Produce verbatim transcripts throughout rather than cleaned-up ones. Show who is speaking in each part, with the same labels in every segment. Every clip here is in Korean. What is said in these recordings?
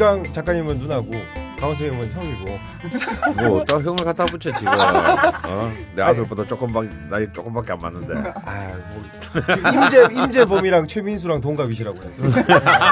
Speaker 1: 이강 작가님은 누나고 강원 선생님은 형이고.
Speaker 2: 뭐 또 형을 갖다 붙여 지금. 어? 내 아들보다 조금밖에 나이 조금밖에 안 맞는데.
Speaker 1: 아, 뭐 임재 임재범이랑 최민수랑 동갑이시라고 해서.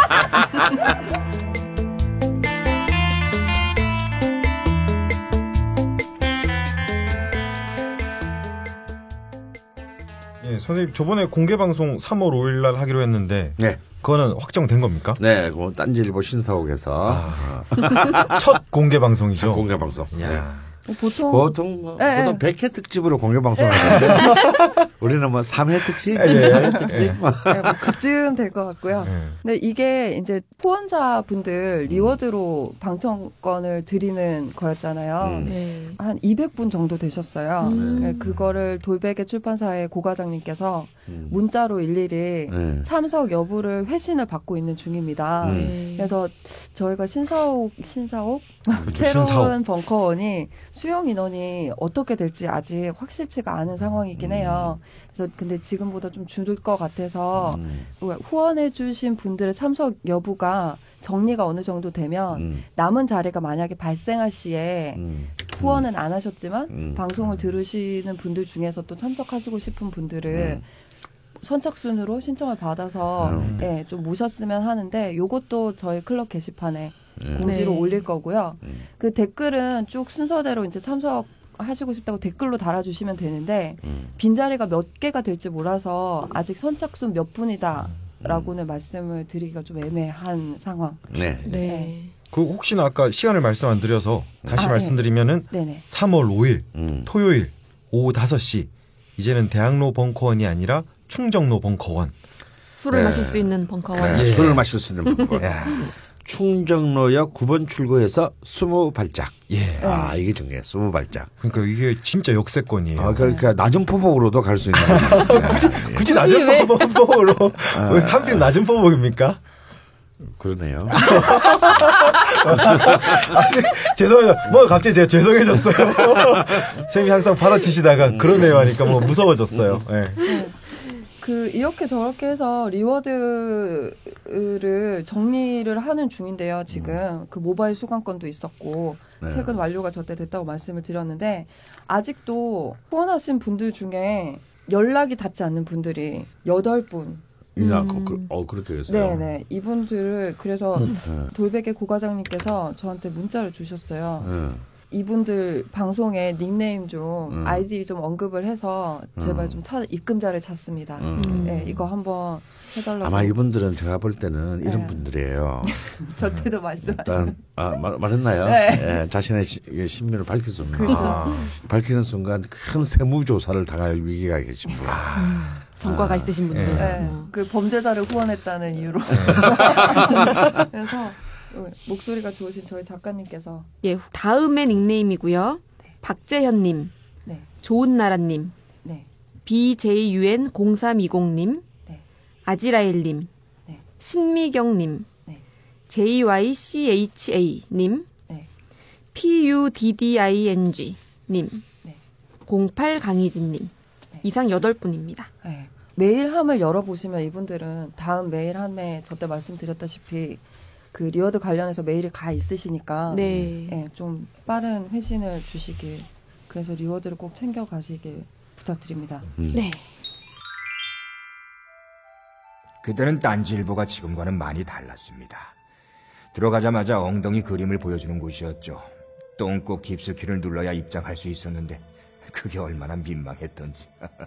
Speaker 1: 예, 선생님 저번에 공개 방송 삼월 오일 날 하기로 했는데.
Speaker 2: 네.
Speaker 1: 그거는 확정된 겁니까?
Speaker 2: 네, 그건 딴지일보 신사옥에서
Speaker 1: 아. 첫 공개 방송이죠.
Speaker 2: 첫 공개 방송.
Speaker 1: 네.
Speaker 3: 보통
Speaker 2: 보통 뭐,
Speaker 3: 네,
Speaker 2: 보통
Speaker 3: 네.
Speaker 2: 백 회 특집으로 공개 방송을 하는데 우리는 뭐 삼 회 특집, 네. 사 회 특집.
Speaker 3: 네, 뭐 그쯤 될 것 같고요.
Speaker 1: 네.
Speaker 3: 근데 이게 이제 후원자분들 리워드로 방청권을 드리는 거였잖아요.
Speaker 2: 음.
Speaker 4: 네.
Speaker 3: 한 이백 분 정도 되셨어요.
Speaker 4: 음.
Speaker 3: 네, 그거를 돌베개 출판사의 고 과장님께서
Speaker 2: 음.
Speaker 3: 문자로 일일이
Speaker 2: 네.
Speaker 3: 참석 여부를 회신을 받고 있는 중입니다.
Speaker 2: 음.
Speaker 4: 네.
Speaker 3: 그래서 저희가 신사옥 신사옥
Speaker 1: 그렇죠,
Speaker 3: 새로운
Speaker 1: 신사옥.
Speaker 3: 벙커원이 수용 인원이 어떻게 될지 아직 확실치가 않은 상황이긴 해요. 그래서 근데 지금보다 좀 줄을 것 같아서
Speaker 2: 음.
Speaker 3: 후원해주신 분들의 참석 여부가 정리가 어느 정도 되면
Speaker 2: 음.
Speaker 3: 남은 자리가 만약에 발생할 시에
Speaker 2: 음.
Speaker 3: 후원은 안 하셨지만
Speaker 2: 음.
Speaker 3: 방송을 들으시는 분들 중에서 또 참석하시고 싶은 분들을
Speaker 2: 음.
Speaker 3: 선착순으로 신청을 받아서
Speaker 2: 음.
Speaker 3: 네, 좀 모셨으면 하는데 요것도 저희 클럽 게시판에
Speaker 2: 음.
Speaker 3: 공지로
Speaker 4: 네.
Speaker 3: 올릴 거고요.
Speaker 2: 음.
Speaker 3: 그 댓글은 쭉 순서대로 이제 참석하시고 싶다고 댓글로 달아주시면 되는데
Speaker 2: 음.
Speaker 3: 빈자리가 몇 개가 될지 몰라서 아직 선착순 몇 분이다라고는 말씀을 드리기가 좀 애매한 상황.
Speaker 2: 네.
Speaker 4: 네.
Speaker 1: 그 혹시나 아까 시간을 말씀 안 드려서 다시
Speaker 3: 아,
Speaker 1: 말씀드리면은
Speaker 3: 네네.
Speaker 1: 삼월 오일
Speaker 2: 음.
Speaker 1: 토요일 오후 다섯 시 이제는 대학로 벙커원이 아니라 충정로 벙커원.
Speaker 4: 술을
Speaker 2: 네.
Speaker 4: 마실 수 있는 벙커원.
Speaker 2: 네,
Speaker 1: 예.
Speaker 2: 술을 마실 수 있는 방법.
Speaker 1: 야.
Speaker 2: 충정로역 구 번 출구에서 스무 발짝.
Speaker 1: 예.
Speaker 2: 아, 이게 중요해. 스무 발짝.
Speaker 1: 그러니까 이게 진짜 역세권이에요.
Speaker 2: 아, 그러니까 낮은 포복으로도 갈 수 있는 거예요.
Speaker 1: 굳이 낮은
Speaker 4: 왜?
Speaker 1: 포복으로
Speaker 2: 아.
Speaker 1: 왜 하필 낮은 포복입니까?
Speaker 2: 그러네요.
Speaker 1: 아, 세- 죄송해요. 뭐 갑자기 제가 죄송해졌어요. 쌤이 항상 받아치시다가 그러네요 하니까 뭐 무서워졌어요. 예.
Speaker 3: 그 이렇게 저렇게 해서 리워드를 정리를 하는 중인데요. 지금 그 모바일 수강권도 있었고
Speaker 2: 네.
Speaker 3: 최근 완료가 저때 됐다고 말씀을 드렸는데 아직도 후원하신 분들 중에 연락이 닿지 않는 분들이 여덟 분.
Speaker 2: 이나
Speaker 4: 음.
Speaker 2: 그, 어 그렇게 됐어요.
Speaker 3: 네네. 이분들을 그래서
Speaker 2: 네.
Speaker 3: 돌베개 고 과장님께서 저한테 문자를 주셨어요.
Speaker 2: 네.
Speaker 3: 이분들 방송에 닉네임 좀
Speaker 2: 음.
Speaker 3: 아이디 좀 언급을 해서 제발
Speaker 2: 음.
Speaker 3: 좀 찾, 입금자를 찾습니다.
Speaker 2: 음.
Speaker 4: 음.
Speaker 3: 네, 이거 한번 해달라고.
Speaker 2: 아마 이분들은 제가 볼 때는 이런
Speaker 3: 네.
Speaker 2: 분들이에요.
Speaker 3: 저 때도 말씀하셨어요.
Speaker 2: 일단 아, 말, 말했나요?
Speaker 3: 네.
Speaker 2: 예, 자신의 시, 신변을 밝혔습니다.
Speaker 3: 그렇죠.
Speaker 1: 아.
Speaker 2: 밝히는 순간 큰 세무조사를 당할 위기가 계신 분.
Speaker 4: 음, 전과가
Speaker 2: 아.
Speaker 4: 있으신 분들.
Speaker 1: 예.
Speaker 3: 네,
Speaker 4: 어.
Speaker 3: 그 범죄자를 후원했다는 이유로. 그래서 목소리가 좋으신 저희 작가님께서
Speaker 4: 예, 다음의 닉네임이고요. 박재현님,
Speaker 3: 네,
Speaker 4: 좋은나라님,
Speaker 3: 네,
Speaker 4: 비제이유엔 공삼이공님,
Speaker 3: 네,
Speaker 4: 아지라엘님,
Speaker 3: 네.
Speaker 4: 신미경님,
Speaker 3: 네.
Speaker 4: 제이와이씨에이치에이님,
Speaker 3: 네.
Speaker 4: 피유디디아이엔지님,
Speaker 3: 네.
Speaker 4: 공팔 강희진님.
Speaker 3: 네.
Speaker 4: 이상 여덟 분입니다.
Speaker 3: 네. 메일함을 열어보시면 이분들은 다음 메일함에 저때 말씀드렸다시피 그 리워드 관련해서 메일이 가 있으시니까
Speaker 4: 네.
Speaker 3: 네, 좀 빠른 회신을 주시길 그래서 리워드를 꼭 챙겨가시길 부탁드립니다.
Speaker 2: 음.
Speaker 4: 네.
Speaker 5: 그때는 딴지일보가 지금과는 많이 달랐습니다. 들어가자마자 엉덩이 그림을 보여주는 곳이었죠. 똥꼬 깊숙이를 눌러야 입장할 수 있었는데 그게 얼마나 민망했던지.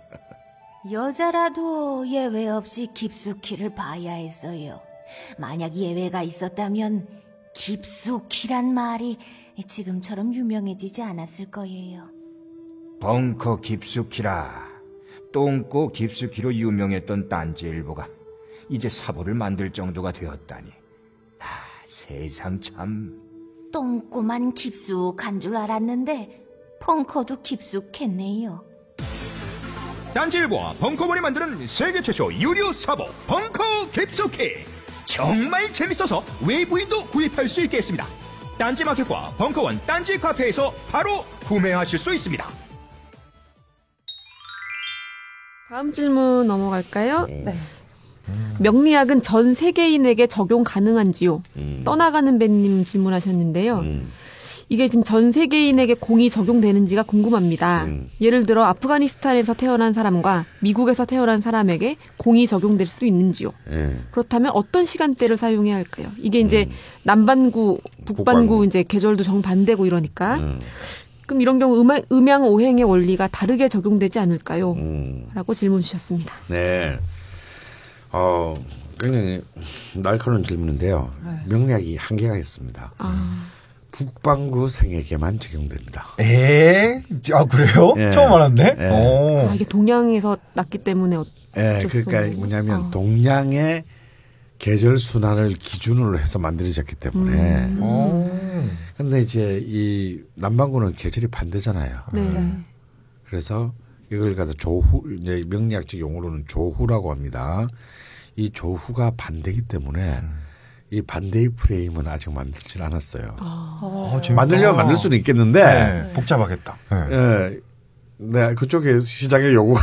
Speaker 6: 여자라도 예외 없이 깊숙이를 봐야 했어요. 만약 예외가 있었다면 깊숙이란 말이 지금처럼 유명해지지 않았을 거예요.
Speaker 5: 벙커 깊숙이라. 똥꼬 깊숙이로 유명했던 딴지일보가 이제 사보를 만들 정도가 되었다니. 아, 세상 참.
Speaker 6: 똥꼬만 깊숙한 줄 알았는데 벙커도 깊숙했네요.
Speaker 7: 딴지일보와 벙커원이 만드는 세계 최초 유료 사보 벙커 깊숙이. 정말 재밌어서 외부인도 구입할 수 있게 했습니다. 딴지마켓과 벙커원 딴지 카페에서 바로 구매하실 수 있습니다.
Speaker 4: 다음 질문 넘어갈까요?
Speaker 3: 네.
Speaker 4: 음. 명리학은 전 세계인에게 적용 가능한지요?
Speaker 2: 음.
Speaker 4: 떠나가는 배님 질문하셨는데요.
Speaker 2: 음.
Speaker 4: 이게 지금 전 세계인에게 공이 적용되는지가 궁금합니다.
Speaker 2: 음.
Speaker 4: 예를 들어 아프가니스탄에서 태어난 사람과 미국에서 태어난 사람에게 공이 적용될 수 있는지요?
Speaker 2: 예.
Speaker 4: 그렇다면 어떤 시간대를 사용해야 할까요? 이게 이제
Speaker 2: 음.
Speaker 4: 남반구, 북반구,
Speaker 2: 북반구.
Speaker 4: 이제 계절도 정반대고 이러니까
Speaker 2: 음.
Speaker 4: 그럼 이런 경우 음양, 음양 오행의 원리가 다르게 적용되지 않을까요?
Speaker 2: 음.
Speaker 4: 라고 질문 주셨습니다.
Speaker 2: 네. 어, 굉장히 날카로운 질문인데요.
Speaker 3: 네.
Speaker 2: 명리학이 한계가 있습니다.
Speaker 4: 아,
Speaker 2: 북반구 생에게만 적용됩니다.
Speaker 1: 에? 아 그래요?
Speaker 2: 예.
Speaker 1: 처음 알았네.
Speaker 2: 예.
Speaker 1: 오.
Speaker 4: 아, 이게 동양에서 났기 때문에 어,
Speaker 2: 예,
Speaker 4: 어쩔 수
Speaker 2: 그러니까
Speaker 4: 없는.
Speaker 2: 뭐냐면
Speaker 4: 어.
Speaker 2: 동양의 계절 순환을 기준으로 해서 만들어졌기 때문에.
Speaker 4: 음.
Speaker 1: 오.
Speaker 2: 근데 이제 이 남반구는 계절이 반대잖아요.
Speaker 4: 네.
Speaker 2: 그래서 이걸 갖다 조후, 이제 명리학적 용어로는 조후라고 합니다. 이 조후가 반대이기 때문에 이 반대의 프레임은 아직 만들지 않았어요.
Speaker 4: 아.
Speaker 1: 어, 재밌다.
Speaker 2: 만들려면 만들 수는 있겠는데,
Speaker 1: 네, 복잡하겠다. 네.
Speaker 2: 예, 네, 그쪽에 시장에 요구가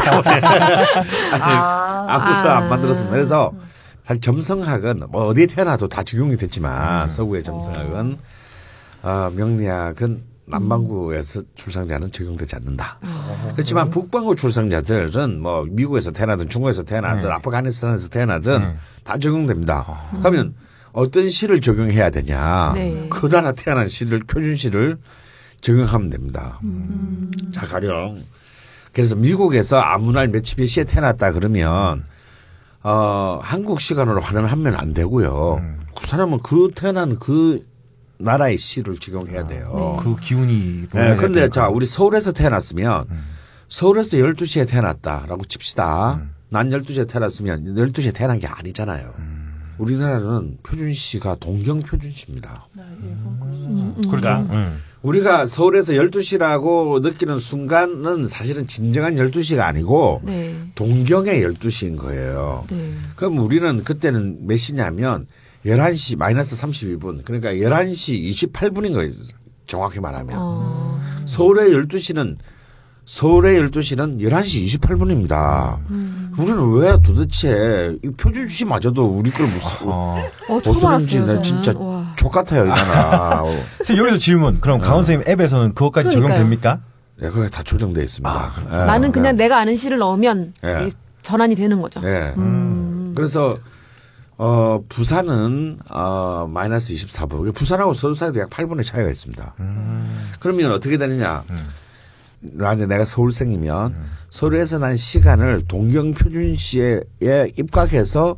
Speaker 2: 아직
Speaker 3: 아.
Speaker 2: 아무도
Speaker 4: 아.
Speaker 2: 안 만들었습니다. 그래서 사실 점성학은 뭐 어디에 태어나도 다 적용이 됐지만 서구의 점성학은 어, 명리학은 남반구에서 출생자는 적용되지 않는다.
Speaker 4: 아.
Speaker 2: 그렇지만 북반구 출생자들은 뭐 미국에서 태어나든 중국에서 태어나든
Speaker 1: 네.
Speaker 2: 아프가니스탄에서 태어나든
Speaker 1: 네.
Speaker 2: 다 적용됩니다. 그러면 어떤 시를 적용해야 되냐?
Speaker 4: 네.
Speaker 2: 그 나라 태어난 시를 표준 시를 적용하면 됩니다.
Speaker 4: 음.
Speaker 2: 자 가령 그래서 미국에서 아무 날 며칠 몇 시에 태어났다 그러면 어, 한국 시간으로 환원하면 안 되고요.
Speaker 1: 음.
Speaker 2: 그 사람은 그 태어난 그 나라의 시를 적용해야 돼요.
Speaker 4: 네.
Speaker 1: 그 기운이.
Speaker 2: 네, 근데 자, 우리 서울에서 태어났으면
Speaker 1: 음.
Speaker 2: 서울에서 열두 시에 태어났다라고 칩시다.
Speaker 1: 음.
Speaker 2: 난 열두 시에 태어났으면 열두 시에 태어난 게 아니잖아요.
Speaker 1: 음.
Speaker 2: 우리나라는 표준시가 동경 표준시입니다.
Speaker 4: 음, 음.
Speaker 1: 그렇죠.
Speaker 2: 그러니까
Speaker 1: 음.
Speaker 2: 우리가 서울에서 열두 시라고 느끼는 순간은 사실은 진정한 열두 시가 아니고
Speaker 4: 네.
Speaker 2: 동경의 열두 시인 거예요.
Speaker 4: 네.
Speaker 2: 그럼 우리는 그때는 몇 시냐면 열한 시 마이너스 삼십이 분. 그러니까 열한 시 이십팔 분인 거예요. 정확히 말하면.
Speaker 4: 어.
Speaker 2: 서울의 열두 시는 서울의 열두 시는 열한 시 이십팔 분입니다.
Speaker 4: 음.
Speaker 2: 우리는 왜 도대체 이 표준시마저도 우리 걸 무슨
Speaker 1: 어.
Speaker 4: 어, 처음
Speaker 2: 어쩌는지
Speaker 4: 알았어요,
Speaker 2: 나 진짜
Speaker 4: 저는. 와.
Speaker 2: 족같아요 이 나라. 어.
Speaker 1: 선생님 여기서 질문. 그럼 강원 선생님 앱에서는 그것까지
Speaker 4: 그러니까요.
Speaker 1: 적용됩니까?
Speaker 2: 네, 그게 다 조정돼 있습니다.
Speaker 1: 아,
Speaker 2: 예,
Speaker 4: 나는 그냥
Speaker 2: 네.
Speaker 4: 내가 아는 시를 넣으면
Speaker 2: 예.
Speaker 4: 이게 전환이 되는 거죠.
Speaker 2: 예.
Speaker 4: 음.
Speaker 2: 그래서 어 부산은 어 마이너스 이십사 분. 부산하고 서울 사이도 약 팔 분의 차이가 있습니다.
Speaker 1: 음.
Speaker 2: 그러면 어떻게 되느냐?
Speaker 1: 음.
Speaker 2: 만약 내가 서울생이면
Speaker 1: 음.
Speaker 2: 서울에서 난 시간을 동경표준시에 입각해서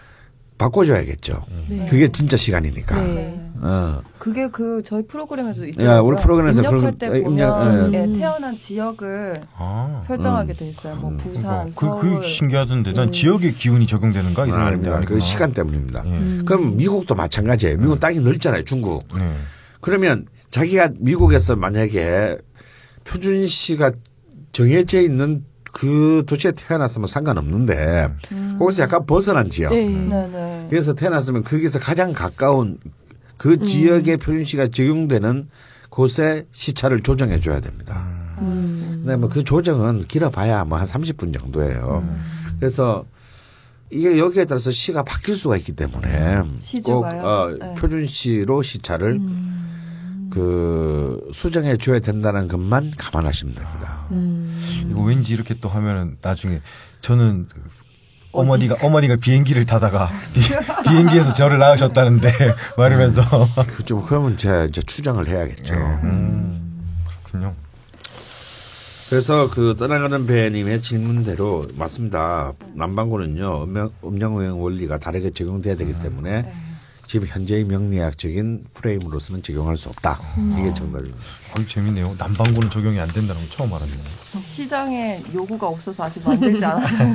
Speaker 2: 바꿔줘야겠죠.
Speaker 4: 네.
Speaker 2: 그게 진짜 시간이니까.
Speaker 4: 네.
Speaker 2: 어.
Speaker 3: 그게 그 저희 프로그램에도
Speaker 2: 야,
Speaker 3: 있더라고요.
Speaker 2: 우리 프로그램에서
Speaker 3: 입력할
Speaker 2: 그런-
Speaker 3: 때
Speaker 2: 어,
Speaker 3: 보면
Speaker 2: 입력,
Speaker 4: 예.
Speaker 3: 예, 태어난 지역을
Speaker 1: 아.
Speaker 3: 설정하게
Speaker 2: 음.
Speaker 3: 돼 있어요. 뭐
Speaker 2: 음.
Speaker 3: 부산,
Speaker 1: 그,
Speaker 3: 서울.
Speaker 1: 그 신기하던데. 난
Speaker 3: 음.
Speaker 1: 지역의 기운이 적용되는가? 이
Speaker 2: 아,
Speaker 1: 생각인데.
Speaker 2: 아닙니다. 그
Speaker 1: 아니구나.
Speaker 2: 시간 때문입니다.
Speaker 1: 예.
Speaker 4: 음.
Speaker 2: 그럼 미국도 마찬가지예요. 미국 땅이 넓잖아요, 중국.
Speaker 1: 네.
Speaker 2: 그러면 자기가 미국에서 만약에 표준시가 정해져 있는 그 도시에 태어났으면 상관없는데
Speaker 3: 음.
Speaker 2: 거기서 약간 벗어난 지역.
Speaker 4: 네.
Speaker 3: 네네.
Speaker 2: 그래서 태어났으면 거기서 가장 가까운 그 지역의 표준시가 적용되는 곳에 시차를 조정해 줘야 됩니다.
Speaker 4: 음.
Speaker 2: 근데 뭐 그 조정은 길어봐야 뭐 한 삼십 분 정도예요. 그래서 이게 여기에 따라서 시가 바뀔 수가 있기 때문에 꼭
Speaker 3: 시주가요?
Speaker 2: 어,
Speaker 3: 네.
Speaker 2: 표준시로 시차를
Speaker 4: 음.
Speaker 2: 그 수정해 줘야 된다는 것만 감안하시면 됩니다.
Speaker 4: 음.
Speaker 1: 이거 왠지 이렇게 또 하면은 나중에 저는 어머니가 어머니가 비행기를 타다가 비, 비행기에서 저를 낳으셨다는데 말하면서
Speaker 2: 그 좀 그러면 제가 이제 추정을 해야겠죠.
Speaker 1: 음, 그렇군요.
Speaker 2: 그래서 그 떠나가는 배님의 질문대로 맞습니다. 남반구는요 음양 음양오행 원리가 다르게 적용돼야 되기 때문에
Speaker 3: 네.
Speaker 2: 지금 현재의 명리학적인 프레임으로서는 적용할 수 없다. 이게 정답입니다.
Speaker 1: 아유, 재밌네요. 남반구는 적용이 안 된다는 거 처음 알았네요.
Speaker 3: 시장에 요구가 없어서 아직 만들지 않았어요.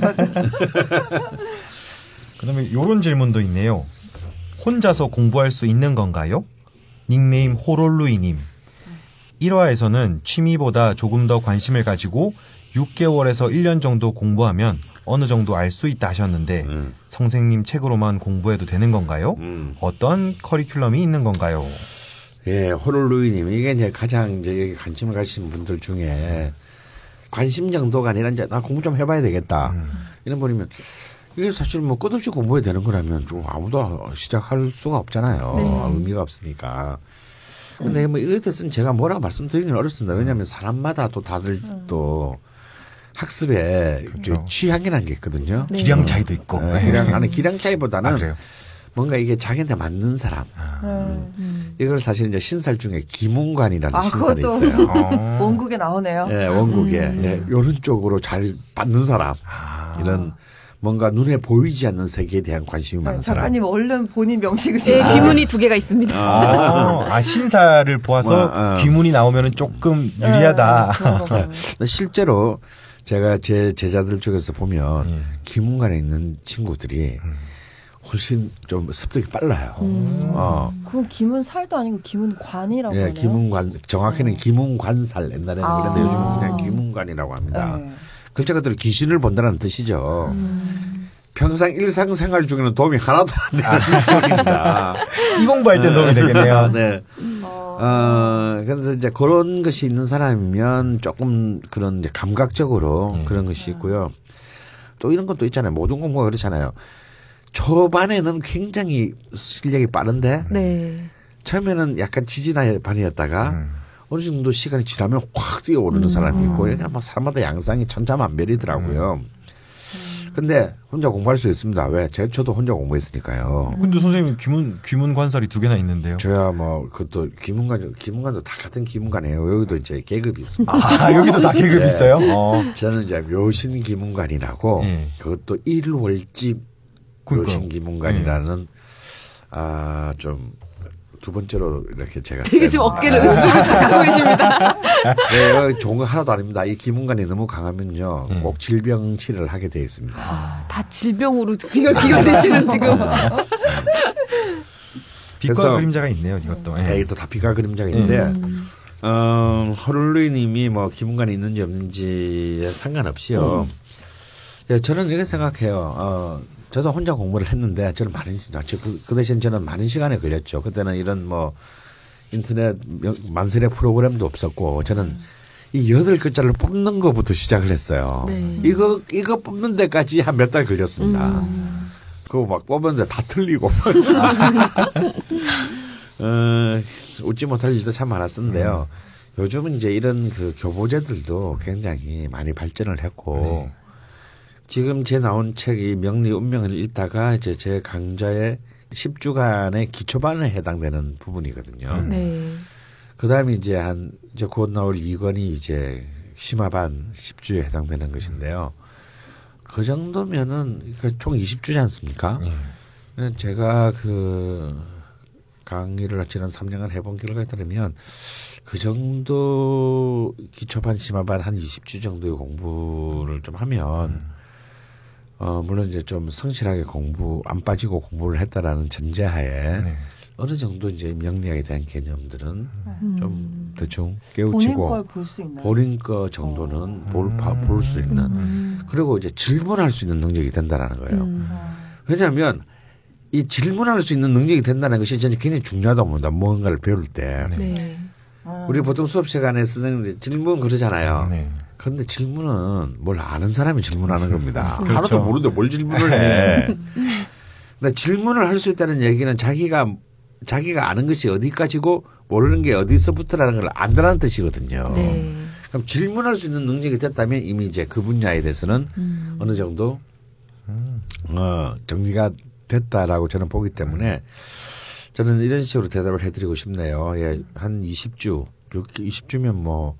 Speaker 1: 그다음에 이런 질문도 있네요. 혼자서 공부할 수 있는 건가요? 닉네임 호롤루이님. 일 화에서는 취미보다 조금 더 관심을 가지고 육 개월에서 일 년 정도 공부하면 어느 정도 알 수 있다 하셨는데
Speaker 2: 음.
Speaker 1: 선생님 책으로만 공부해도 되는 건가요?
Speaker 2: 음.
Speaker 1: 어떤 커리큘럼이 있는 건가요?
Speaker 2: 예, 호롤루이님 이게 이제 가장 이제 여기 관심을 가지신 분들 중에 관심 정도가 아니라 이제 나 공부 좀 해봐야 되겠다
Speaker 1: 음.
Speaker 2: 이런 분이면 이게 사실 뭐 끝없이 공부해야 되는 거라면 좀 아무도 시작할 수가 없잖아요.
Speaker 4: 네.
Speaker 2: 의미가 없으니까. 근데 뭐 이거에 대해서는 제가 뭐라고 말씀드리기는 어렵습니다. 왜냐하면 사람마다 또 다들
Speaker 3: 음.
Speaker 2: 또 학습에
Speaker 1: 그렇죠.
Speaker 2: 취향이라는 게 있거든요.
Speaker 4: 네.
Speaker 1: 기량 차이도 있고.
Speaker 2: 네, 기량, 아니 기량 차이보다는
Speaker 1: 아, 그래요?
Speaker 2: 뭔가 이게 자기한테 맞는 사람.
Speaker 3: 음.
Speaker 4: 음.
Speaker 2: 이걸 사실 이제 신살 중에 김웅관이라는
Speaker 3: 아,
Speaker 2: 신살이
Speaker 3: 그것도.
Speaker 2: 있어요.
Speaker 1: 어.
Speaker 3: 원국에 나오네요.
Speaker 2: 예, 원국에
Speaker 4: 음.
Speaker 2: 예, 이런 쪽으로 잘 받는 사람.
Speaker 1: 아.
Speaker 2: 이런 뭔가 눈에 보이지 않는 세계에 대한 관심이 많은
Speaker 3: 네,
Speaker 2: 사람.
Speaker 3: 작가님 얼른 본인 명식을
Speaker 4: 네,
Speaker 3: 좀-
Speaker 4: 기문이 두 개가 있습니다.
Speaker 1: 아, 아, 신사를 보아서
Speaker 2: 뭐, 어.
Speaker 1: 귀문이 나오면 조금
Speaker 3: 네,
Speaker 1: 유리하다.
Speaker 3: 그런 거 보면.
Speaker 2: 실제로 제가 제 제자들 쪽에서 보면
Speaker 1: 예.
Speaker 2: 김웅관에 있는 친구들이
Speaker 1: 음.
Speaker 2: 훨씬 좀 습득이 빨라요.
Speaker 4: 음.
Speaker 2: 어.
Speaker 3: 그건 김은살도 아니고 김은관이라고
Speaker 2: 예,
Speaker 3: 하네요.
Speaker 2: 김웅관 정확히는
Speaker 3: 네.
Speaker 2: 김웅관살 옛날에는
Speaker 3: 아.
Speaker 2: 그랬는데 요즘은 그냥 김웅관이라고 합니다.
Speaker 3: 네.
Speaker 2: 글자 그대로 귀신을 본다는 뜻이죠.
Speaker 3: 음.
Speaker 2: 평상 일상생활 중에는 도움이 하나도 안 되는 수업입니다.
Speaker 1: 이 공부할 때 도움이 되겠네요.
Speaker 2: 네.
Speaker 3: 어.
Speaker 2: 어, 그래서 이제 그런 것이 있는 사람이면 조금 그런 이제 감각적으로
Speaker 1: 예.
Speaker 2: 그런 것이 있고요. 또 이런 것도 있잖아요. 모든 공부가 그렇잖아요. 초반에는 굉장히 실력이 빠른데
Speaker 4: 네.
Speaker 2: 처음에는 약간 지지난반이었다가
Speaker 1: 음.
Speaker 2: 어느 정도 시간이 지나면 확 뛰어오르는
Speaker 4: 음.
Speaker 2: 사람이 있고 그러니까 뭐 사람마다 양상이 천차만별이더라고요.
Speaker 3: 음.
Speaker 2: 근데 혼자 공부할 수 있습니다. 왜? 제 저도 혼자 공부했으니까요.
Speaker 1: 근데 선생님 귀문 귀문 관살이 두 개나 있는데요.
Speaker 2: 저야 뭐 그것도 기문관 기문관도 다 같은 기문관이에요. 여기도 이제 계급이 있습니다.
Speaker 1: 아, 여기도 다 계급
Speaker 2: 네.
Speaker 1: 있어요? 어.
Speaker 2: 저는 이제 묘신 기문관이라고
Speaker 1: 예.
Speaker 2: 그것도 일월집
Speaker 1: 그러니까요.
Speaker 2: 묘신 기문관이라는 아 좀 두 번째로 이렇게 제가
Speaker 4: 되게 지금
Speaker 2: 쌤.
Speaker 4: 어깨를 가고 계십니다.
Speaker 2: 네, 이거 좋은 거 하나도 아닙니다. 이 기문관이 너무 강하면요,
Speaker 1: 예.
Speaker 2: 꼭 질병 치료를 하게 되어 있습니다.
Speaker 4: 아, 다 질병으로 기가 기가되시는 지금.
Speaker 1: 빛과
Speaker 2: 그래서-
Speaker 1: 그림자가 있네요, 이것도. 예.
Speaker 2: 네, 또 다 비가 그림자가 있는데,
Speaker 4: 음.
Speaker 2: 어, 허룰루이님이 뭐 기문관이 있는지 없는지에 상관없이요. 예, 저는 이렇게 생각해요. 어, 저도 혼자 공부를 했는데 저는 많은 시- 저 그, 그 대신 저는 많은 시간이 걸렸죠. 그때는 이런 뭐 인터넷 명- 만세의 프로그램도 없었고 저는 이 여덟 글자를 뽑는 것부터 시작을 했어요.
Speaker 4: 네.
Speaker 2: 이거 이거 뽑는 데까지 한 몇 달 걸렸습니다.
Speaker 4: 음.
Speaker 2: 그거 막 뽑았는데 다 틀리고. 어, 웃지 못할 일도 참 많았었는데요. 요즘은 이제 이런 그 교보제들도 굉장히 많이 발전을 했고,
Speaker 1: 네.
Speaker 2: 지금 제 나온 책이 명리 운명을 읽다가 이제 제 강좌의 십 주간의 기초반에 해당되는 부분이거든요.
Speaker 1: 음.
Speaker 4: 네.
Speaker 2: 그 다음에 이제 한, 이제 곧 나올 이 권이 이제 심화반 십 주에 해당되는 것인데요. 그 정도면은, 그 총 이십 주지 않습니까?
Speaker 1: 예.
Speaker 2: 제가 그 강의를 지난 삼 년간 해본 결과에 따르면 그 정도 기초반, 심화반 한 이십 주 정도의 공부를 좀 하면 어 물론 이제 좀 성실하게 공부 안 빠지고 공부를 했다라는 전제하에
Speaker 1: 네.
Speaker 2: 어느 정도 이제 명리학에 대한 개념들은
Speaker 4: 음.
Speaker 2: 좀 대충
Speaker 3: 본인
Speaker 2: 깨우치고
Speaker 3: 걸 볼 수 있나요?
Speaker 2: 본인 거 정도는
Speaker 1: 음.
Speaker 2: 볼 수 있는
Speaker 4: 음.
Speaker 2: 그리고 이제 질문할 수 있는 능력이 된다라는 거예요.
Speaker 4: 음.
Speaker 3: 어.
Speaker 2: 왜냐하면 이 질문할 수 있는 능력이 된다는 것이 저는 굉장히 중요하다고 봅니다. 뭔가를 배울 때.
Speaker 1: 네.
Speaker 4: 네.
Speaker 3: 어.
Speaker 2: 우리 보통 수업 시간에 쓰는 질문 그러잖아요.
Speaker 1: 네.
Speaker 2: 그런데 질문은 뭘 아는 사람이 질문하는 겁니다.
Speaker 1: 그렇죠.
Speaker 2: 하나도 모르는데 뭘 질문을 해. 근데 질문을 할 수 있다는 얘기는 자기가 자기가 아는 것이 어디까지고 모르는 게 어디서부터라는 걸 안다는 뜻이거든요.
Speaker 4: 네.
Speaker 2: 그럼 질문할 수 있는 능력이 됐다면 이미 이제 그 분야에 대해서는
Speaker 4: 음.
Speaker 2: 어느 정도
Speaker 1: 음.
Speaker 2: 어, 정리가 됐다라고 저는 보기 때문에 저는 이런 식으로 대답을 해드리고 싶네요. 예, 한 이십 주, 이십 주면 뭐,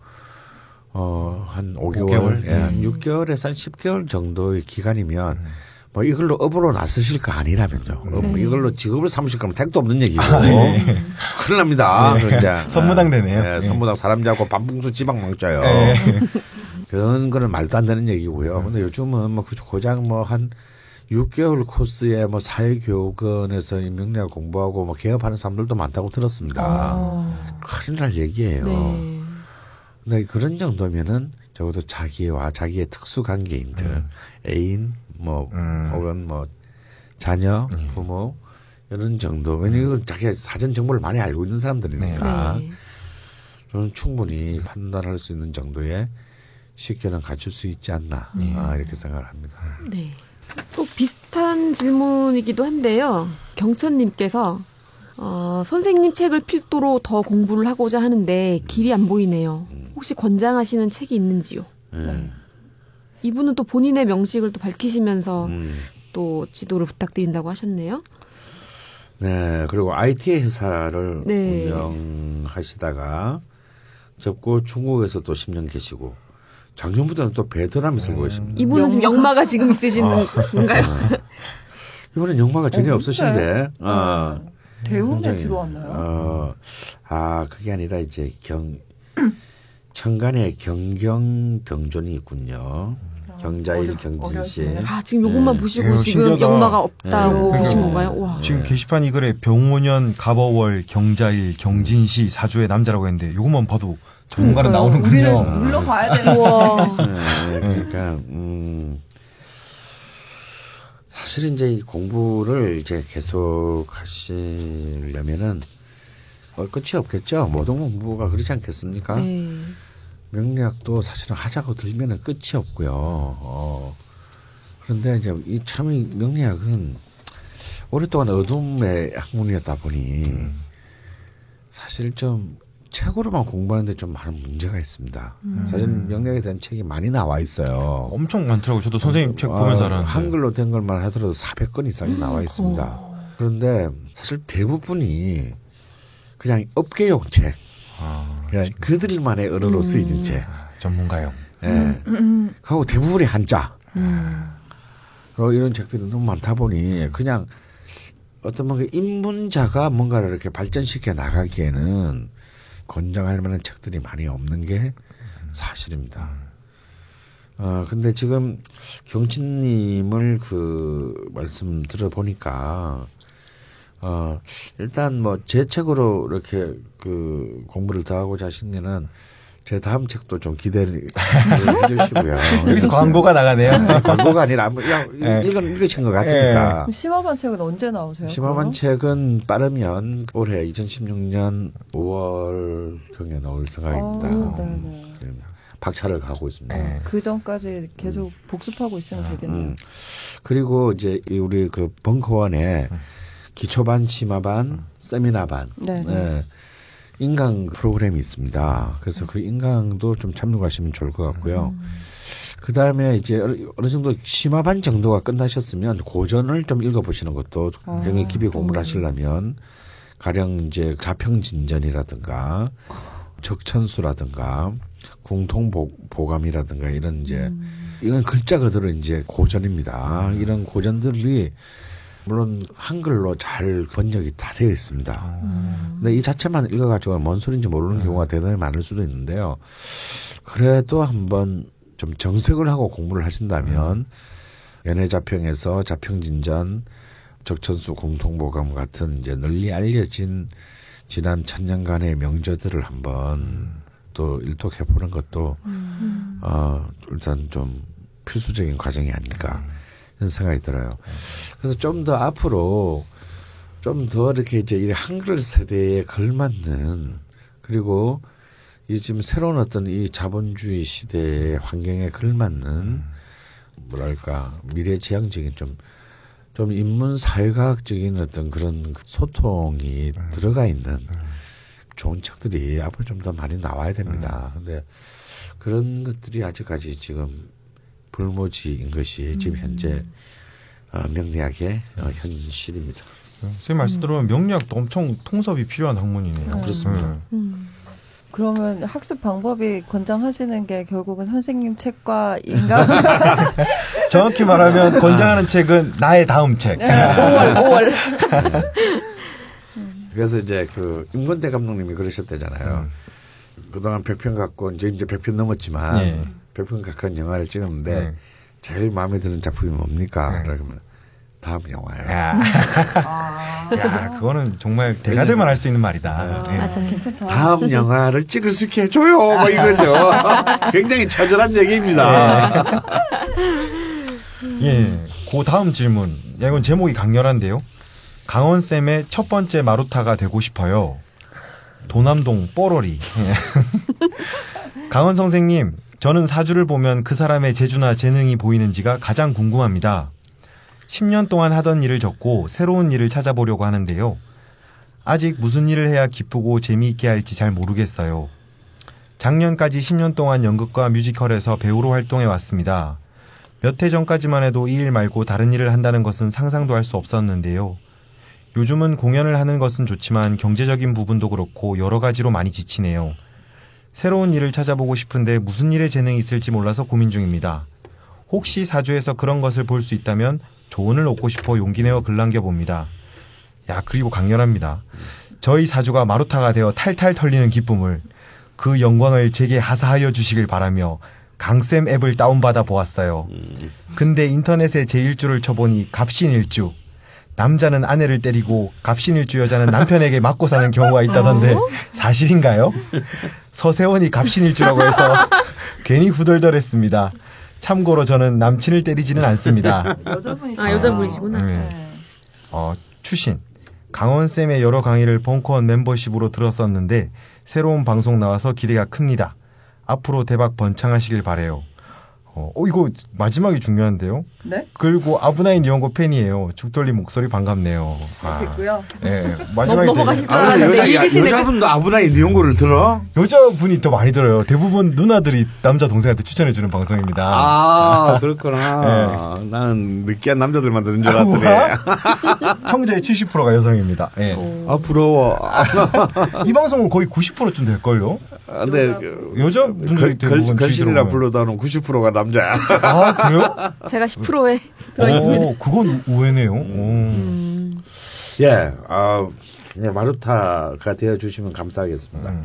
Speaker 2: 어, 한 오 개월,
Speaker 1: 오 개월?
Speaker 2: 예, 한
Speaker 4: 네.
Speaker 2: 육 개월에서 한 십 개월 정도의 기간이면
Speaker 1: 음.
Speaker 2: 뭐 이걸로 업으로 나서실 거 아니라면요. 어, 뭐
Speaker 4: 네.
Speaker 2: 이걸로 직업을 삼으실 거면 택도 없는 얘기고.
Speaker 1: 아, 네.
Speaker 2: 큰일 납니다.
Speaker 1: 네.
Speaker 2: 이제.
Speaker 1: 선무당 되네요.
Speaker 2: 예,
Speaker 1: 네.
Speaker 2: 선무당 사람 잡고 반풍수 지방 먹자요.
Speaker 1: 네.
Speaker 2: 그런 거는 말도 안 되는 얘기고요. 근데 요즘은 뭐 그 고장 뭐 한 육 개월 코스에 뭐 사회교육원에서 명리학 공부하고 뭐 개업하는 사람들도 많다고 들었습니다.
Speaker 3: 어.
Speaker 2: 큰일 날 얘기예요.
Speaker 4: 네.
Speaker 2: 근데 그런 정도면은 적어도 자기와 자기의 특수 관계인들,
Speaker 1: 음.
Speaker 2: 애인, 뭐
Speaker 1: 음.
Speaker 2: 혹은 뭐 자녀,
Speaker 1: 음.
Speaker 2: 부모 이런 정도. 왜냐면 이건 자기가 사전 정보를 많이 알고 있는 사람들이니까
Speaker 4: 네.
Speaker 2: 저는 충분히 판단할 수 있는 정도의 식견은 갖출 수 있지 않나
Speaker 4: 음.
Speaker 2: 아, 이렇게 생각을 합니다.
Speaker 4: 네. 또 비슷한 질문이기도 한데요. 경천님께서 어, 선생님 책을 필두로 더 공부를 하고자 하는데 길이 안 보이네요. 혹시 권장하시는 책이 있는지요?
Speaker 2: 음.
Speaker 4: 이분은 또 본인의 명식을 또 밝히시면서
Speaker 2: 음.
Speaker 4: 또 지도를 부탁드린다고 하셨네요.
Speaker 2: 네, 그리고 아이티 회사를
Speaker 4: 네.
Speaker 2: 운영하시다가 접고 중국에서 또 십 년 계시고 작년부터는 또 베트남에 살고 계십니다.
Speaker 4: 이분은 지금 역마가 지금 있으신 건가요?
Speaker 2: 이번엔 역마가 전혀
Speaker 3: 어,
Speaker 2: 없으신데. 어,
Speaker 3: 대운에
Speaker 2: 굉장히,
Speaker 3: 들어왔나요?
Speaker 2: 어, 아, 그게 아니라 이제 경, 천간에 경경병존이 있군요. 경자일,
Speaker 3: 어려-
Speaker 2: 경진시.
Speaker 3: 어려우시네.
Speaker 4: 아, 지금 요것만
Speaker 2: 네.
Speaker 4: 보시고
Speaker 1: 이야,
Speaker 4: 지금
Speaker 1: 신기하다.
Speaker 4: 역마가 없다고
Speaker 2: 네.
Speaker 4: 보신
Speaker 1: 네.
Speaker 4: 건가요? 와.
Speaker 1: 지금 게시판 이 글에 병오년, 갑어월, 경자일, 경진시, 사주의 남자라고 했는데 이것만 봐도 전문가는
Speaker 3: 그러니까요.
Speaker 1: 나오는군요.
Speaker 3: 우리는 눌러봐야 되는
Speaker 4: 우와.
Speaker 2: 네, 그러니까, 음, 사실 이제 이 공부를 이제 계속 하시려면은, 어, 끝이 없겠죠. 모든 공부가 그렇지 않겠습니까?
Speaker 4: 네.
Speaker 2: 명리학도 사실은 하자고 들면은 끝이 없고요. 어, 그런데 이제 이 참 이 명리학은 오랫동안 어둠의 학문이었다 보니 사실 좀 책으로만 공부하는데 좀 많은 문제가 있습니다.
Speaker 4: 음.
Speaker 2: 사실 명리학에 대한 책이 많이 나와 있어요.
Speaker 1: 엄청 많더라고요. 저도 선생님 책 보면서
Speaker 2: 아,
Speaker 1: 알았는데.
Speaker 2: 한글로 된 것만 하더라도 사백 권 이상이 나와 있습니다.
Speaker 4: 어.
Speaker 2: 그런데 사실 대부분이 그냥 업계용 책,
Speaker 1: 아,
Speaker 2: 그냥 그들만의 언어로
Speaker 4: 음.
Speaker 2: 쓰여진 책.
Speaker 1: 전문가용.
Speaker 2: 예.
Speaker 3: 음.
Speaker 2: 하고 대부분이 한자.
Speaker 4: 음.
Speaker 2: 그리고 이런 책들이 너무 많다 보니 그냥 어떤 뭔가 입문자가 뭔가를 이렇게 발전시켜 나가기에는 권장할 만한 책들이 많이 없는 게 사실입니다. 어, 근데 지금 경친님을 그 말씀 들어보니까 어, 일단 뭐 제 책으로 이렇게 그 공부를 더 하고자 하시면은 제 다음 책도 좀 기대를 해주시고요.
Speaker 1: 여기서 광고가 나가네요.
Speaker 2: 광고가 아니라 뭐 그냥
Speaker 1: 네.
Speaker 2: 읽은 읽으신 것 같으니까.
Speaker 3: 그럼 심화반 책은 언제 나오세요?
Speaker 2: 심화반
Speaker 3: 그러면?
Speaker 2: 책은 빠르면 올해 이천십육 년 오월 경에 나올 생각입니다.
Speaker 3: 아, 네네.
Speaker 2: 네. 박차를 가고 있습니다.
Speaker 1: 네.
Speaker 3: 그 전까지 계속 복습하고 있으면 되겠네요.
Speaker 2: 음. 그리고 이제 이 우리 그 벙커원에 기초반, 심화반, 세미나반,
Speaker 3: 네.
Speaker 2: 네. 인강 프로그램이 있습니다. 그래서 그 인강도 좀 참여하시면 좋을 것 같고요. 그 다음에 이제 어느 정도 심화반 정도가 끝나셨으면 고전을 좀 읽어보시는 것도 굉장히 깊이 공부를 하시려면 가령 이제 자평진전이라든가 적천수라든가 궁통보감이라든가 이런 이제 이건 글자 그대로 이제 고전입니다. 이런 고전들이 물론 한글로 잘 번역이 다 되어 있습니다.
Speaker 4: 음.
Speaker 2: 근데 이 자체만 읽어가지고 뭔 소리인지 모르는 경우가 대단히 많을 수도 있는데요. 그래도 한번 좀 정색을 하고 공부를 하신다면 연해자평에서 자평진전, 적천수 궁통보감 같은 이제 널리 알려진 지난 천년간의 명저들을 한번 또 일독해보는 것도
Speaker 4: 음.
Speaker 2: 어, 일단 좀 필수적인 과정이 아닐까 이런 생각이 들어요. 그래서 좀 더 앞으로 좀 더 이렇게 이제 이 한글 세대에 걸맞는 그리고 이 지금 새로운 어떤 이 자본주의 시대의 환경에 걸맞는 뭐랄까 미래지향적인 좀 좀 인문 사회과학적인 어떤 그런 소통이 들어가 있는 좋은 책들이 앞으로 좀 더 많이 나와야 됩니다. 근데 그런 것들이 아직까지 지금 불모지인 것이 지금 현재 어, 명리학의 어, 현실입니다.
Speaker 1: 선생님 말씀 들으면 명리학도 엄청 통섭이 필요한 학문이네요.
Speaker 2: 그렇습니다.
Speaker 4: 음.
Speaker 3: 그러면 학습 방법이 권장하시는 게 결국은 선생님 책과 인강
Speaker 1: 정확히 말하면 권장하는 책은 나의 다음 책.
Speaker 3: 오월 오월
Speaker 2: 그래서 이제 그 임권대 감독님이 그러셨대잖아요. 그동안 백 편 갖고 이제 이제 백 편 넘었지만
Speaker 1: 예.
Speaker 2: 백 편 가까운 영화를 찍었는데
Speaker 1: 네.
Speaker 2: 제일 마음에 드는 작품이 뭡니까?
Speaker 1: 네.
Speaker 2: 그러면 다음 영화예요.
Speaker 1: 야, 야, 그거는 정말 대가들만 할 수 있는 말이다. 예.
Speaker 4: 맞아요.
Speaker 3: 괜찮다.
Speaker 2: 다음 영화를 찍을 수 있게 해줘요. 뭐 이거죠. 굉장히 처절한 얘기입니다.
Speaker 1: 예, 그 다음 질문. 야, 이건 제목이 강렬한데요. 강원쌤의 첫 번째 마루타가 되고 싶어요. 도남동 뽀로리. 강원 선생님, 저는 사주를 보면 그 사람의 재주나 재능이 보이는지가 가장 궁금합니다. 십 년 동안 하던 일을 접고 새로운 일을 찾아보려고 하는데요. 아직 무슨 일을 해야 기쁘고 재미있게 할지 잘 모르겠어요. 작년까지 십 년 동안 연극과 뮤지컬에서 배우로 활동해 왔습니다. 몇 해 전까지만 해도 이 일 말고 다른 일을 한다는 것은 상상도 할 수 없었는데요. 요즘은 공연을 하는 것은 좋지만 경제적인 부분도 그렇고 여러 가지로 많이 지치네요. 새로운 일을 찾아보고 싶은데 무슨 일에 재능이 있을지 몰라서 고민 중입니다. 혹시 사주에서 그런 것을 볼 수 있다면 조언을 얻고 싶어 용기 내어 글 남겨봅니다. 야, 그리고 강렬합니다. 저희 사주가 마루타가 되어 탈탈 털리는 기쁨을, 그 영광을 제게 하사하여 주시길 바라며 강쌤 앱을 다운받아 보았어요. 근데 인터넷에 제 일주를 쳐보니 갑신일주. 남자는 아내를 때리고 갑신일주 여자는 남편에게 맞고 사는 경우가 있다던데 사실인가요? 서세원이 갑신일주라고 해서 괜히 후덜덜했습니다. 참고로 저는 남친을 때리지는 않습니다.
Speaker 3: 여자분이시구나.
Speaker 4: 아, 여자분이시구나.
Speaker 1: 네. 어, 추신. 강원쌤의 여러 강의를 벙커원 멤버십으로 들었었는데 새로운 방송 나와서 기대가 큽니다. 앞으로 대박 번창하시길 바래요. 어, 어, 이거 마지막이 중요한데요.
Speaker 3: 네?
Speaker 1: 그리고 아브나인 이용고 팬이에요. 죽돌림 목소리 반갑네요.
Speaker 3: 됐고요.
Speaker 1: 아, 네, 마지막에
Speaker 4: 넘어가실 줄
Speaker 2: 아,
Speaker 4: 알았는데
Speaker 2: 여자,
Speaker 4: 읽으시는
Speaker 2: 여자분도 아브나인 이런 거를 들어?
Speaker 1: 여자분이 더 많이 들어요. 대부분 누나들이 남자 동생한테 추천해주는 방송입니다.
Speaker 2: 아, 그렇구나. 네. 나는 느끼한 남자들만 들은 줄 알았더니.
Speaker 1: 청자의 칠십 퍼센트가 여성입니다. 네.
Speaker 2: 아, 부러워.
Speaker 1: 이 방송은 거의 구십 퍼센트쯤 될걸요?
Speaker 2: 아, 근데
Speaker 1: 여자분들이 대부분
Speaker 2: 걸신이라 불러다는 구십 퍼센트가 남자야.
Speaker 1: 아, 그래요?
Speaker 4: 제가 십 퍼센트에 들어있습니다.
Speaker 1: 오, 그건 우회네요.
Speaker 4: 음.
Speaker 2: 예, 아, 마루타가 되어주시면 감사하겠습니다. 음.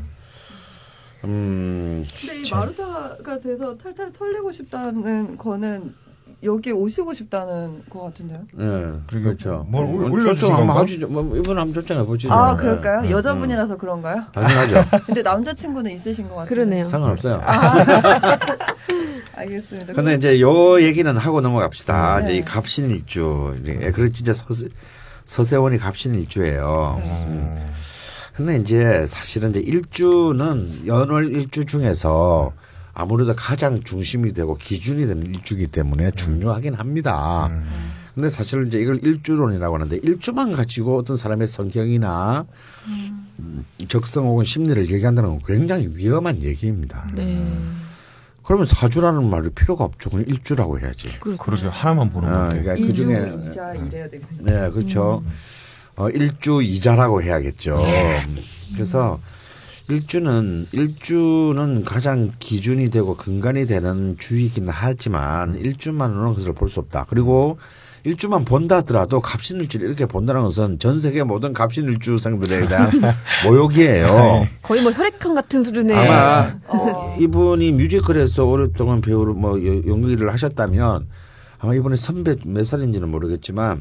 Speaker 2: 음.
Speaker 3: 근데 이 마루타가 돼서 탈탈 털리고 싶다는 거는 여기 오시고 싶다는 거 같은데요?
Speaker 2: 네, 그렇죠.
Speaker 1: 뭘 올려주신
Speaker 2: 건가? 뭐, 이분 한번 초청해 보시죠.
Speaker 3: 아, 그럴까요?
Speaker 2: 네.
Speaker 3: 여자분이라서 음. 그런가요?
Speaker 2: 당연하죠.
Speaker 3: 근데 남자친구는 있으신 것 같아요.
Speaker 4: 그러네요.
Speaker 2: 상관없어요.
Speaker 3: 아. 알겠습니다.
Speaker 2: 근데 이제 요 얘기는 하고 넘어갑시다.
Speaker 3: 네.
Speaker 2: 이제 이 갑신일주. 예, 그래 진짜 서세, 서세원이 갑신일주예요. 네. 음. 근데 이제 사실은 이제 일주는 연월 일주 중에서 아무래도 가장 중심이 되고 기준이 되는 일주이기 때문에 중요하긴 합니다. 음. 근데 사실 이제 이걸 일주론이라고 하는데 일주만 가지고 어떤 사람의 성격이나 음. 적성 혹은 심리를 얘기한다는 건 굉장히 위험한 얘기입니다.
Speaker 4: 네.
Speaker 2: 그러면 사주라는 말이 필요가 없죠. 그냥 일주라고 해야지.
Speaker 1: 그렇죠. 하나만 보는
Speaker 2: 어,
Speaker 1: 건데.
Speaker 2: 그러니까 그 중에
Speaker 3: 이자 이래야 되겠네요.
Speaker 2: 네, 그렇죠. 음. 어, 일주 이자라고 해야겠죠. 음. 그래서 일주는 일주는 가장 기준이 되고 근간이 되는 주이긴 하지만 음. 일주만으로는 그것을 볼 수 없다. 그리고 일주만 본다 하더라도 갑신일주를 이렇게 본다는 것은 전 세계 모든 갑신일주생들에 대한 모욕이에요.
Speaker 4: 거의 뭐 혈액형 같은 수준의.
Speaker 2: 아마
Speaker 3: 어.
Speaker 2: 이분이 뮤지컬에서 오랫동안 배우를 뭐 연기를 하셨다면 아마 이분의 선배 몇 살인지는 모르겠지만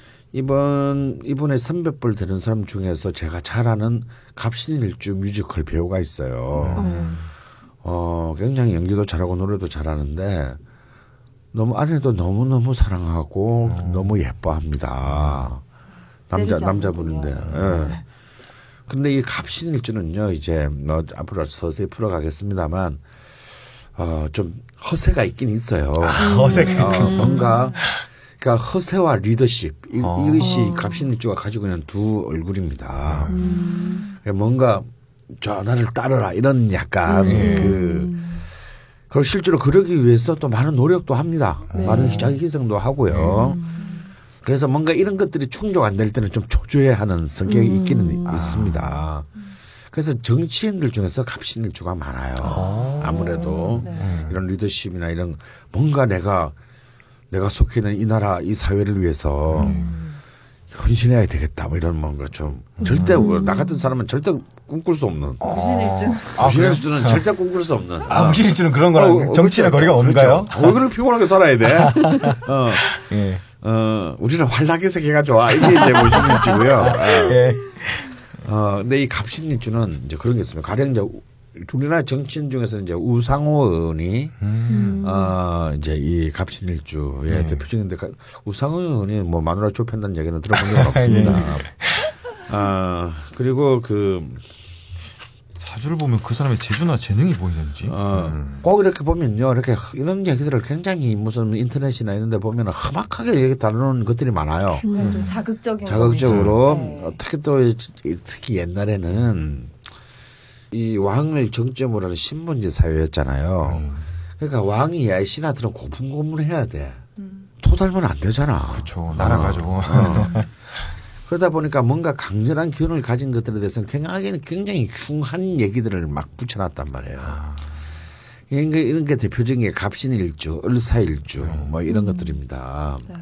Speaker 2: 이번 이분의 선배뻘 되는 사람 중에서 제가 잘 아는 갑신일주 뮤지컬 배우가 있어요. 음. 어 굉장히 연기도 잘하고 노래도 잘하는데 너무 아내도 너무 너무 사랑하고 음. 너무 예뻐합니다. 남자 남자분인데. 예. 근데 이 갑신일주는요 이제 뭐 앞으로 서서히 풀어가겠습니다만 어 좀 허세가 있긴 있어요.
Speaker 1: 아, 허세가
Speaker 2: 어, 뭔가. 그러니까 허세와 리더십 이, 어. 이것이 갑신일주가 가지고 있는 두 얼굴입니다. 음. 뭔가 저 나를 따르라 이런 약간 음. 그 그리고 실제로 그러기 위해서 또 많은 노력도 합니다. 네. 많은 자기 희생도 하고요. 음. 그래서 뭔가 이런 것들이 충족 안 될 때는 좀 초조해 하는 성격이 음. 있기는 아. 있습니다. 그래서 정치인들 중에서 갑신일주가 많아요. 아. 아무래도 네. 이런 리더십이나 이런 뭔가 내가 내가 속해 있는 이 나라, 이 사회를 위해서 음. 헌신해야 되겠다. 뭐 이런 뭔가 좀 음. 절대 나 같은 사람은 절대 꿈꿀 수 없는.
Speaker 3: 무신일주.
Speaker 2: 아, 무신일주는 아, 절대 꿈꿀 수 없는.
Speaker 1: 아, 무신일주는 그런 거랑 어, 정치나 그렇죠. 거리가 없는가요?
Speaker 2: 그렇죠. 왜 그렇게 피곤하게 살아야 돼? 어, 예. 어, 우리는 활락의 세계가 좋아. 이게 이제 무신일주고요. 어. 예. 어, 근데 이 갑신일주는 이제 그런 게 있습니다. 가령 이제 우리나라 정치인 중에서 이제 우상호 의원이 음. 어 이제 이 갑신일주의 네. 대표적인데 우상호 의원이 뭐 마누라 좁힌다는 얘기는 들어본 적은 없습니다. 네. 어 그리고 그
Speaker 1: 사주를 보면 그 사람의 재주나 재능이 보이는지.
Speaker 2: 어,
Speaker 1: 음.
Speaker 2: 꼭 이렇게 보면요, 이렇게 이런 얘기들을 굉장히 무슨 인터넷이나 이런 데 보면 험악하게 얘기 다루는 것들이 많아요.
Speaker 3: 네, 좀 자극적인
Speaker 2: 자극적으로.
Speaker 3: 네.
Speaker 2: 특히 또, 특히 옛날에는 이 왕을 정점으로 하는 신분제 사회였잖아요.
Speaker 1: 음.
Speaker 2: 그러니까 왕이 야, 신하들은 고분고분해야 돼.
Speaker 3: 음.
Speaker 2: 토달면 안 되잖아.
Speaker 1: 그렇죠. 날아가죠.
Speaker 2: 어, 어. 그러다 보니까 뭔가 강렬한 기운을 가진 것들에 대해서는 굉장히, 굉장히 흉한 얘기들을 막 붙여놨단 말이에요.
Speaker 1: 아.
Speaker 2: 이런 게, 이런 게 대표적인 게 갑신일주, 을사일주,
Speaker 1: 음.
Speaker 2: 뭐 이런 것들입니다.
Speaker 3: 네.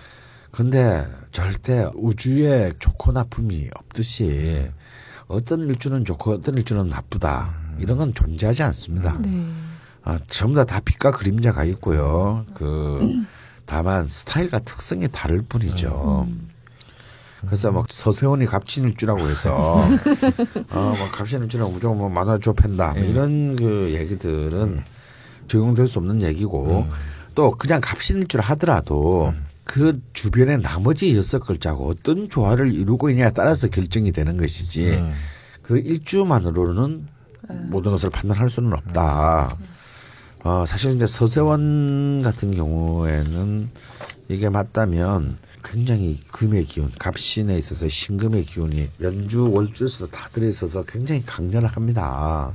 Speaker 2: 근데 절대 우주에 좋고 나쁨이 없듯이 어떤 일주는 좋고 어떤 일주는 나쁘다. 이런 건 존재하지 않습니다.
Speaker 4: 네.
Speaker 2: 아, 전부 다, 다 빛과 그림자가 있고요. 그, 다만 스타일과 특성이 다를 뿐이죠.
Speaker 4: 음.
Speaker 2: 그래서 막 서세원이 갑신일주라고 해서 어, 뭐 갑신일주라고 무조건 뭐 만화조 팬다. 뭐
Speaker 1: 네.
Speaker 2: 이런 그 얘기들은 적용될 수 없는 얘기고
Speaker 1: 음.
Speaker 2: 또 그냥 갑신일주를 하더라도
Speaker 1: 음.
Speaker 2: 그 주변에 나머지 여섯 글자고 어떤 조화를 이루고 있냐에 따라서 결정이 되는 것이지
Speaker 1: 음.
Speaker 2: 그 일주만으로는 모든 것을 판단할 수는 없다. 어, 사실 이제 서세원 같은 경우에는 이게 맞다면 굉장히 금의 기운, 갑신에 있어서 신금의 기운이 연주 월주에서도 다 들어있어서 굉장히 강렬합니다.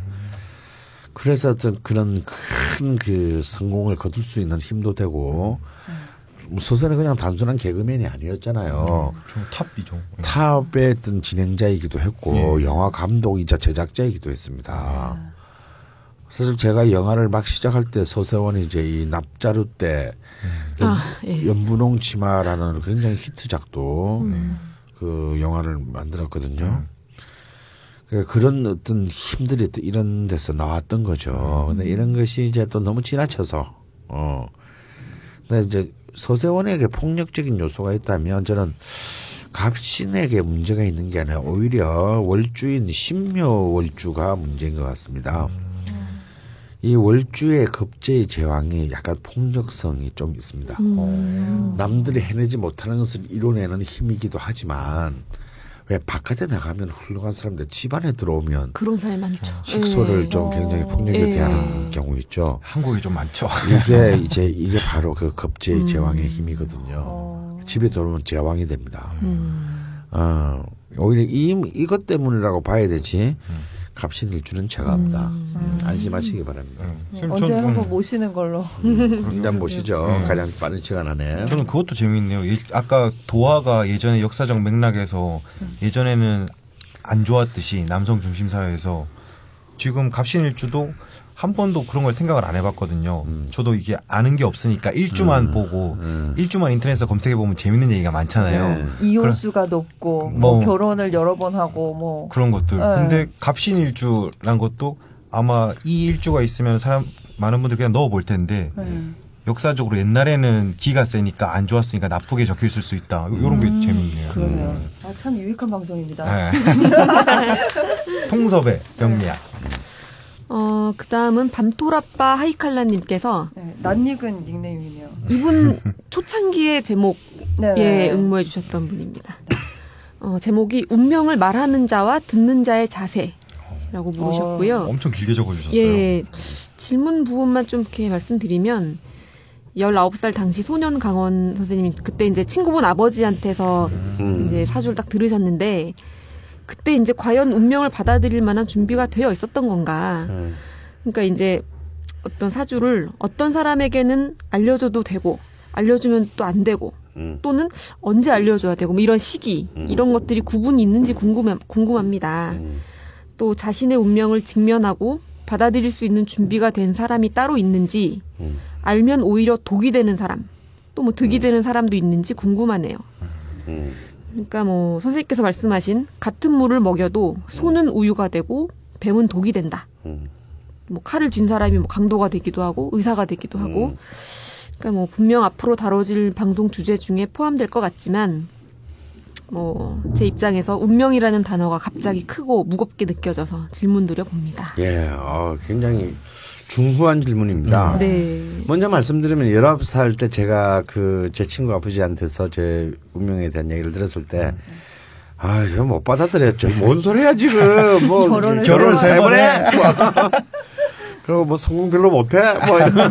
Speaker 2: 그래서 어떤 그런 큰 그 성공을 거둘 수 있는 힘도 되고 뭐 서세는 그냥 단순한 개그맨이 아니었잖아요.
Speaker 1: 좀 탑이죠.
Speaker 2: 탑의 어떤 진행자이기도 했고
Speaker 1: 예.
Speaker 2: 영화 감독이자 제작자이기도 했습니다. 사실 제가 영화를 막 시작할 때 서세원이 이제 이 납자루 때 연,
Speaker 4: 아, 예.
Speaker 2: 연분홍 치마라는 굉장히 히트작도
Speaker 4: 음.
Speaker 2: 그 영화를 만들었거든요. 그러니까 그런 어떤 힘들이 또 이런 데서 나왔던 거죠. 근데 이런 것이 이제 또 너무 지나쳐서 어. 근데 이제 서세원에게 폭력적인 요소가 있다면 저는 갑신에게 문제가 있는 게 아니라 오히려 월주인 신묘월주가 문제인 것 같습니다. 이 월주의 급제의 제왕이 약간 폭력성이 좀 있습니다.
Speaker 4: 음.
Speaker 2: 남들이 해내지 못하는 것을 이뤄내는 힘이기도 하지만 왜 바깥에 나가면 훌륭한 사람들 집안에 들어오면
Speaker 4: 그런 사람이 많죠.
Speaker 2: 식소를
Speaker 4: 예.
Speaker 2: 좀 굉장히 폭력에
Speaker 4: 예.
Speaker 2: 대하는 경우 있죠.
Speaker 1: 한국이 좀 많죠.
Speaker 2: 이게 이제 이게 바로 그 급제의
Speaker 4: 음.
Speaker 2: 제왕의 힘이거든요.
Speaker 3: 어.
Speaker 2: 집에 들어오면 제왕이 됩니다.
Speaker 4: 음.
Speaker 2: 어, 오히려 이, 이것 때문이라고 봐야 되지.
Speaker 1: 음.
Speaker 2: 갑신일주는 제가 합니다.
Speaker 4: 음.
Speaker 2: 음, 안심하시기 바랍니다.
Speaker 1: 음.
Speaker 3: 네,
Speaker 1: 선생님,
Speaker 3: 언제
Speaker 1: 전-
Speaker 3: 한번
Speaker 1: 음.
Speaker 3: 모시는 걸로.
Speaker 2: 일단 보시죠.
Speaker 1: 음.
Speaker 2: 가장 빠른 시간 안에.
Speaker 1: 저는 그것도 재미있네요. 예- 아까 도화가 예전에 역사적 맥락에서 예전에는 안 좋았듯이 남성 중심 사회에서 지금 갑신일주도 한 번도 그런 걸 생각을 안 해봤거든요.
Speaker 2: 음.
Speaker 1: 저도 이게 아는 게 없으니까 일주만
Speaker 2: 음.
Speaker 1: 보고
Speaker 2: 음.
Speaker 1: 일주만 인터넷에서 검색해보면 재밌는 얘기가 많잖아요.
Speaker 2: 네.
Speaker 3: 이혼수가 높고
Speaker 1: 뭐-
Speaker 3: 뭐 결혼을 여러 번 하고 뭐
Speaker 1: 그런 것들.
Speaker 3: 네.
Speaker 1: 근데 갑신일주란 것도 아마 이 일주가 있으면 사람 많은 분들 그냥 넣어볼 텐데
Speaker 3: 네.
Speaker 1: 역사적으로 옛날에는 기가 세니까 안 좋았으니까 나쁘게 적혀 있을 수 있다. 이런 게
Speaker 3: 음,
Speaker 1: 재미있네요.
Speaker 3: 그러네요.
Speaker 1: 음.
Speaker 3: 아, 참 유익한 방송입니다.
Speaker 1: 네. 통섭의 병리학.
Speaker 4: 어, 그 다음은 밤토라빠 하이칼라님께서
Speaker 3: 네, 낯익은 닉네임이네요.
Speaker 4: 이분 초창기의 제목에
Speaker 3: 네.
Speaker 4: 응모해 주셨던 분입니다. 어, 제목이 운명을 말하는 자와 듣는 자의 자세라고 물으셨고요.
Speaker 1: 엄청 길게 적어주셨어요.
Speaker 4: 예, 질문 부분만 좀 이렇게 말씀드리면 열아홉 살 당시 소년 강원 선생님이 그때 이제 친구분 아버지한테서
Speaker 2: 음.
Speaker 4: 이제 사주를 딱 들으셨는데 그때 이제 과연 운명을 받아들일 만한 준비가 되어 있었던 건가?
Speaker 2: 네.
Speaker 4: 그러니까 이제 어떤 사주를 어떤 사람에게는 알려줘도 되고 알려주면 또 안 되고
Speaker 2: 음.
Speaker 4: 또는 언제 알려줘야 되고 뭐 이런 시기
Speaker 2: 음.
Speaker 4: 이런 것들이 구분이 있는지 궁금해, 궁금합니다.
Speaker 2: 음.
Speaker 4: 또 자신의 운명을 직면하고 받아들일 수 있는 준비가 된 사람이 따로 있는지
Speaker 2: 음.
Speaker 4: 알면 오히려 독이 되는 사람 또 뭐 득이 되는 사람도 있는지 궁금하네요.
Speaker 2: 음.
Speaker 4: 그러니까 뭐 선생님께서 말씀하신 같은 물을 먹여도 소는 우유가 되고 뱀은 독이 된다.
Speaker 2: 음.
Speaker 4: 뭐 칼을 쥔 사람이 뭐 강도가 되기도 하고 의사가 되기도 하고
Speaker 2: 음.
Speaker 4: 그러니까 뭐 분명 앞으로 다뤄질 방송 주제 중에 포함될 것 같지만 뭐 제 입장에서 운명이라는 단어가 갑자기 크고 무겁게 느껴져서 질문드려 봅니다.
Speaker 2: 예, 어, 굉장히 중후한 질문입니다.
Speaker 4: 네.
Speaker 2: 먼저 말씀드리면 열아홉 살 때 제가 그 제 친구 아버지한테서 제 운명에 대한 얘기를 들었을 때 아, 저 못 받아들였죠. 뭔 소리야 지금? 뭐
Speaker 3: 결혼을
Speaker 2: 결혼을
Speaker 3: 세
Speaker 2: 세
Speaker 3: 번
Speaker 2: 번 해? 그리고 뭐 성공 별로 못해? 뭐 이런.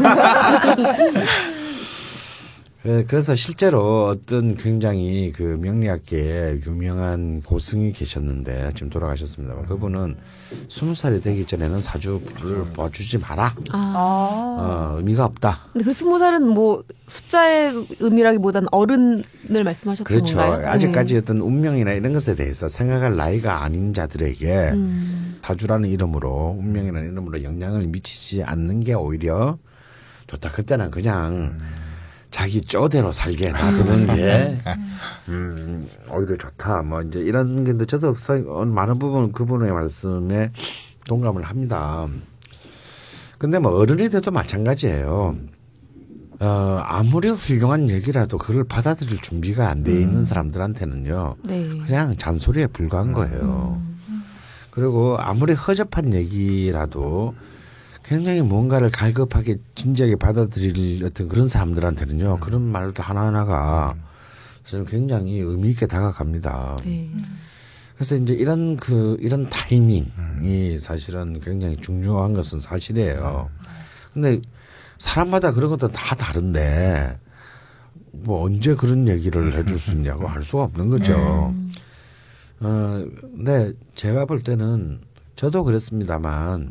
Speaker 2: 그래서 실제로 어떤 굉장히 그 명리학계에 유명한 고승이 계셨는데 지금 돌아가셨습니다만 그분은 스무 살이 되기 전에는 사주를 봐주지 마라.
Speaker 4: 아.
Speaker 2: 어, 의미가 없다.
Speaker 4: 근데 그 스무 살은 뭐 숫자의 의미라기보다는 어른을 말씀하셨던
Speaker 2: 그렇죠.
Speaker 4: 건가요?
Speaker 2: 아직까지
Speaker 4: 네.
Speaker 2: 어떤 운명이나 이런 것에 대해서 생각할 나이가 아닌 자들에게
Speaker 4: 음.
Speaker 2: 사주라는 이름으로 운명이라는 이름으로 영향을 미치지 않는 게 오히려 좋다. 그때는 그냥
Speaker 1: 음.
Speaker 2: 자기 쪼대로 살게 놔두는 게 음, 오히려 좋다. 뭐 이제 이런 게 저도 많은 부분 그분의 말씀에 동감을 합니다. 근데 뭐 어른이 돼도 마찬가지예요. 어, 아무리 훌륭한 얘기라도 그걸 받아들일 준비가 안 돼 있는
Speaker 1: 음.
Speaker 2: 사람들한테는요.
Speaker 4: 네.
Speaker 2: 그냥 잔소리에 불과한 거예요.
Speaker 4: 음.
Speaker 2: 그리고 아무리 허접한 얘기라도 굉장히 뭔가를 갈급하게 진지하게 받아들일 어떤 그런 사람들한테는요.
Speaker 1: 음.
Speaker 2: 그런 말도 하나하나가 사실 굉장히 의미 있게 다가갑니다.
Speaker 4: 네.
Speaker 2: 그래서 이제 이런 그 이런 타이밍이 사실은 굉장히 중요한 것은 사실이에요. 근데 사람마다 그런 것도 다 다른데 뭐 언제 그런 얘기를 해줄 수 있냐고 할 수가 없는 거죠.
Speaker 4: 음.
Speaker 2: 어, 근데 제가 볼 때는 저도 그랬습니다만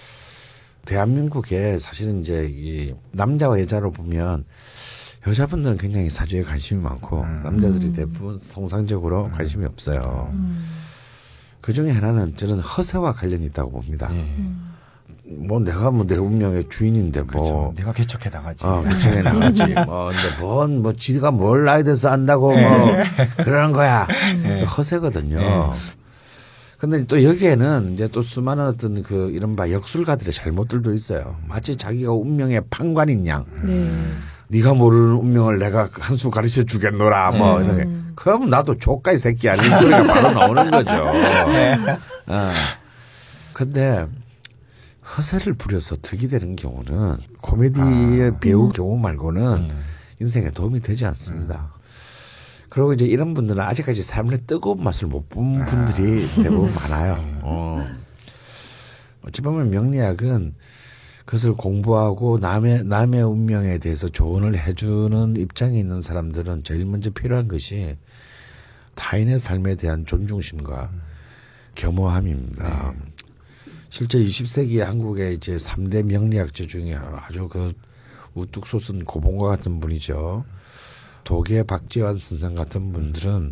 Speaker 2: 대한민국에 사실은 이제 이 남자와 여자로 보면 여자분들은 굉장히 사주에 관심이 많고
Speaker 1: 음.
Speaker 2: 남자들이
Speaker 4: 음.
Speaker 2: 대부분 통상적으로
Speaker 1: 음.
Speaker 2: 관심이 없어요.
Speaker 4: 음.
Speaker 2: 그 중에 하나는 저는 허세와 관련이 있다고 봅니다.
Speaker 1: 예.
Speaker 4: 음.
Speaker 2: 뭐 내가 뭐 내 운명의 주인인데 뭐
Speaker 1: 그렇죠. 내가 개척해 나가지.
Speaker 2: 어, 결정해 나가지. 뭐, 근데 뭔, 뭐, 지가 뭘 나에 대해서 안다고, 뭐, 그러는 거야.
Speaker 1: 네.
Speaker 2: 허세거든요.
Speaker 1: 네.
Speaker 2: 근데 또 여기에는 이제 또 수많은 어떤 그, 이른바 역술가들의 잘못들도 있어요. 마치 자기가 운명의 판관인 양.
Speaker 4: 네.
Speaker 2: 네가 모르는 운명을 내가 한 수 가르쳐 주겠노라, 뭐,
Speaker 4: 네.
Speaker 2: 이렇게.
Speaker 4: 음.
Speaker 2: 그럼 나도 조카이 새끼야. 이 소리가 바로 나오는 거죠. 어. 근데, 허세를 부려서 득이 되는 경우는 코미디의
Speaker 1: 아.
Speaker 2: 배우
Speaker 4: 음.
Speaker 2: 경우 말고는
Speaker 1: 음.
Speaker 2: 인생에 도움이 되지 않습니다. 그리고 이제 이런 분들은 아직까지 삶의 뜨거운 맛을 못 본 분들이 대부분 많아요. 어. 어찌 보면 명리학은 그것을 공부하고 남의 남의 운명에 대해서 조언을 해주는 입장에 있는 사람들은 제일 먼저 필요한 것이 타인의 삶에 대한 존중심과 겸허함입니다.
Speaker 1: 네.
Speaker 2: 실제 이십 세기 한국의 이제 삼 대 명리학자 중에 아주 그 우뚝 솟은 고봉과 같은 분이죠. 도계 박지환 선생 같은 분들은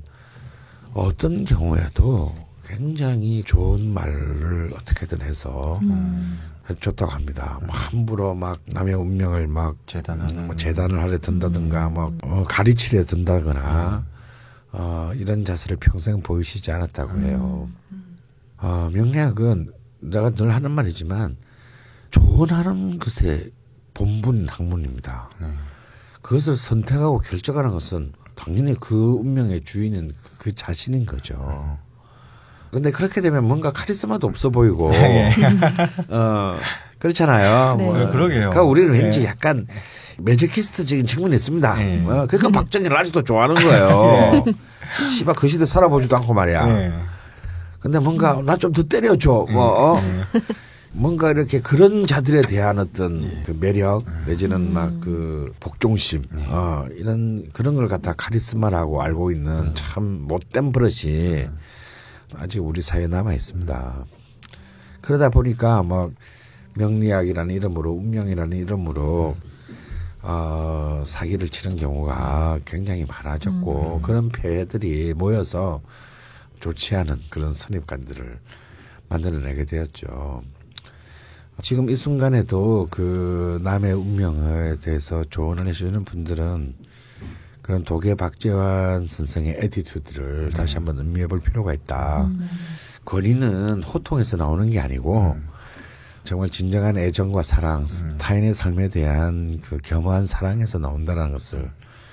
Speaker 2: 어떤 경우에도 굉장히 좋은 말을 어떻게든 해서
Speaker 4: 음.
Speaker 2: 좋다고 합니다. 뭐 함부로 막 남의 운명을 막
Speaker 1: 재단하는
Speaker 2: 뭐 재단을 하려 든다든가 막 어, 가르치려 든다거나 어, 이런 자세를 평생 보이시지 않았다고 해요. 어, 명리학은 내가 늘 하는 말이지만 조언하는 것의 본분 학문입니다.
Speaker 1: 네.
Speaker 2: 그것을 선택하고 결정하는 것은 당연히 그 운명의 주인은 그 자신인 거죠. 근데 그렇게 되면 뭔가 카리스마도 없어 보이고, 어, 그렇잖아요.
Speaker 4: 네.
Speaker 2: 뭐,
Speaker 1: 어, 그러게요.
Speaker 2: 그러니까 우리는 왠지
Speaker 1: 네.
Speaker 2: 약간 매저키스트적인 측면이 있습니다.
Speaker 1: 네.
Speaker 2: 어, 그러니까 박정희를 아직도 좋아하는 거예요. 씨발 그 시대 살아보지도 않고 말이야.
Speaker 1: 네.
Speaker 2: 근데 뭔가 나 좀 더 때려줘. 뭐 어?
Speaker 1: 네.
Speaker 2: 뭔가 이렇게 그런 자들에 대한 어떤
Speaker 1: 예.
Speaker 2: 그 매력 내지는
Speaker 4: 음.
Speaker 2: 막 그 복종심
Speaker 1: 네.
Speaker 2: 어, 이런 그런 걸 갖다 카리스마라고 알고 있는 참 못된 버릇이 아직 우리 사회에 남아 있습니다. 그러다 보니까 뭐 명리학이라는 이름으로 운명이라는 이름으로 어, 사기를 치는 경우가 굉장히 많아졌고
Speaker 1: 음.
Speaker 2: 그런 폐해들이 모여서 좋지 않은 그런 선입관들을 만들어내게 되었죠. 지금 이 순간에도 그 남의 운명에 대해서 조언을 해주는 분들은 그런 도계 박재환 선생의 에티튜드를 다시 한번 음미해 볼 필요가 있다.
Speaker 4: 음.
Speaker 2: 권위는 호통에서 나오는 게 아니고
Speaker 1: 음.
Speaker 2: 정말 진정한 애정과 사랑,
Speaker 1: 음.
Speaker 2: 타인의 삶에 대한 그 겸허한 사랑에서 나온다는 것을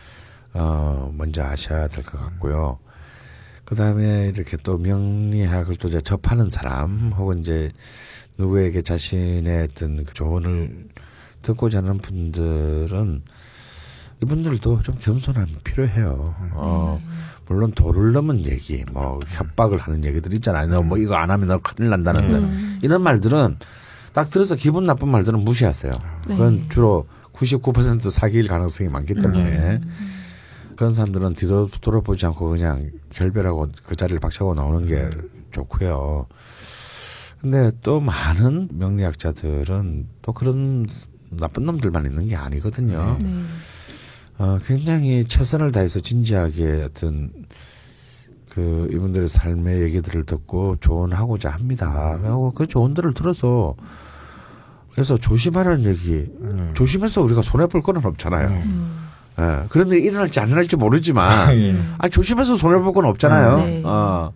Speaker 2: 어, 먼저 아셔야 될 것 같고요. 그 다음에 이렇게 또 명리학을 또 이제 접하는 사람, 혹은 이제 누구에게 자신의 어떤 그 조언을 듣고자 하는 분들은 이분들도 좀 겸손함이 필요해요. 어, 물론 도를 넘은 얘기, 뭐 협박을 하는 얘기들 있잖아요. 너 뭐 이거 안 하면 너 큰일 난다는 거.
Speaker 4: 음.
Speaker 2: 이런 말들은 딱 들어서 기분 나쁜 말들은 무시하세요. 그건
Speaker 4: 네.
Speaker 2: 주로 구십구 퍼센트 사기일 가능성이 많기 때문에 그런 사람들은 뒤돌아보지 않고 그냥 결별하고 그 자리를 박차고 나오는 게 좋고요. 근데 또 많은 명리학자들은 또 그런 나쁜 놈들만 있는 게 아니거든요.
Speaker 4: 네.
Speaker 2: 어, 굉장히 최선을 다해서 진지하게 어떤 그 이분들의 삶의 얘기들을 듣고 조언하고자 합니다. 그리고 그 조언들을 들어서 그래서 조심하라는 얘기,
Speaker 1: 음.
Speaker 2: 조심해서 우리가 손해 볼 건 없잖아요.
Speaker 4: 음.
Speaker 2: 예, 그런데 일어날지 안 일어날지 모르지만,
Speaker 1: 예.
Speaker 2: 아, 조심해서 손해 볼 건 없잖아요.
Speaker 4: 네.
Speaker 2: 어.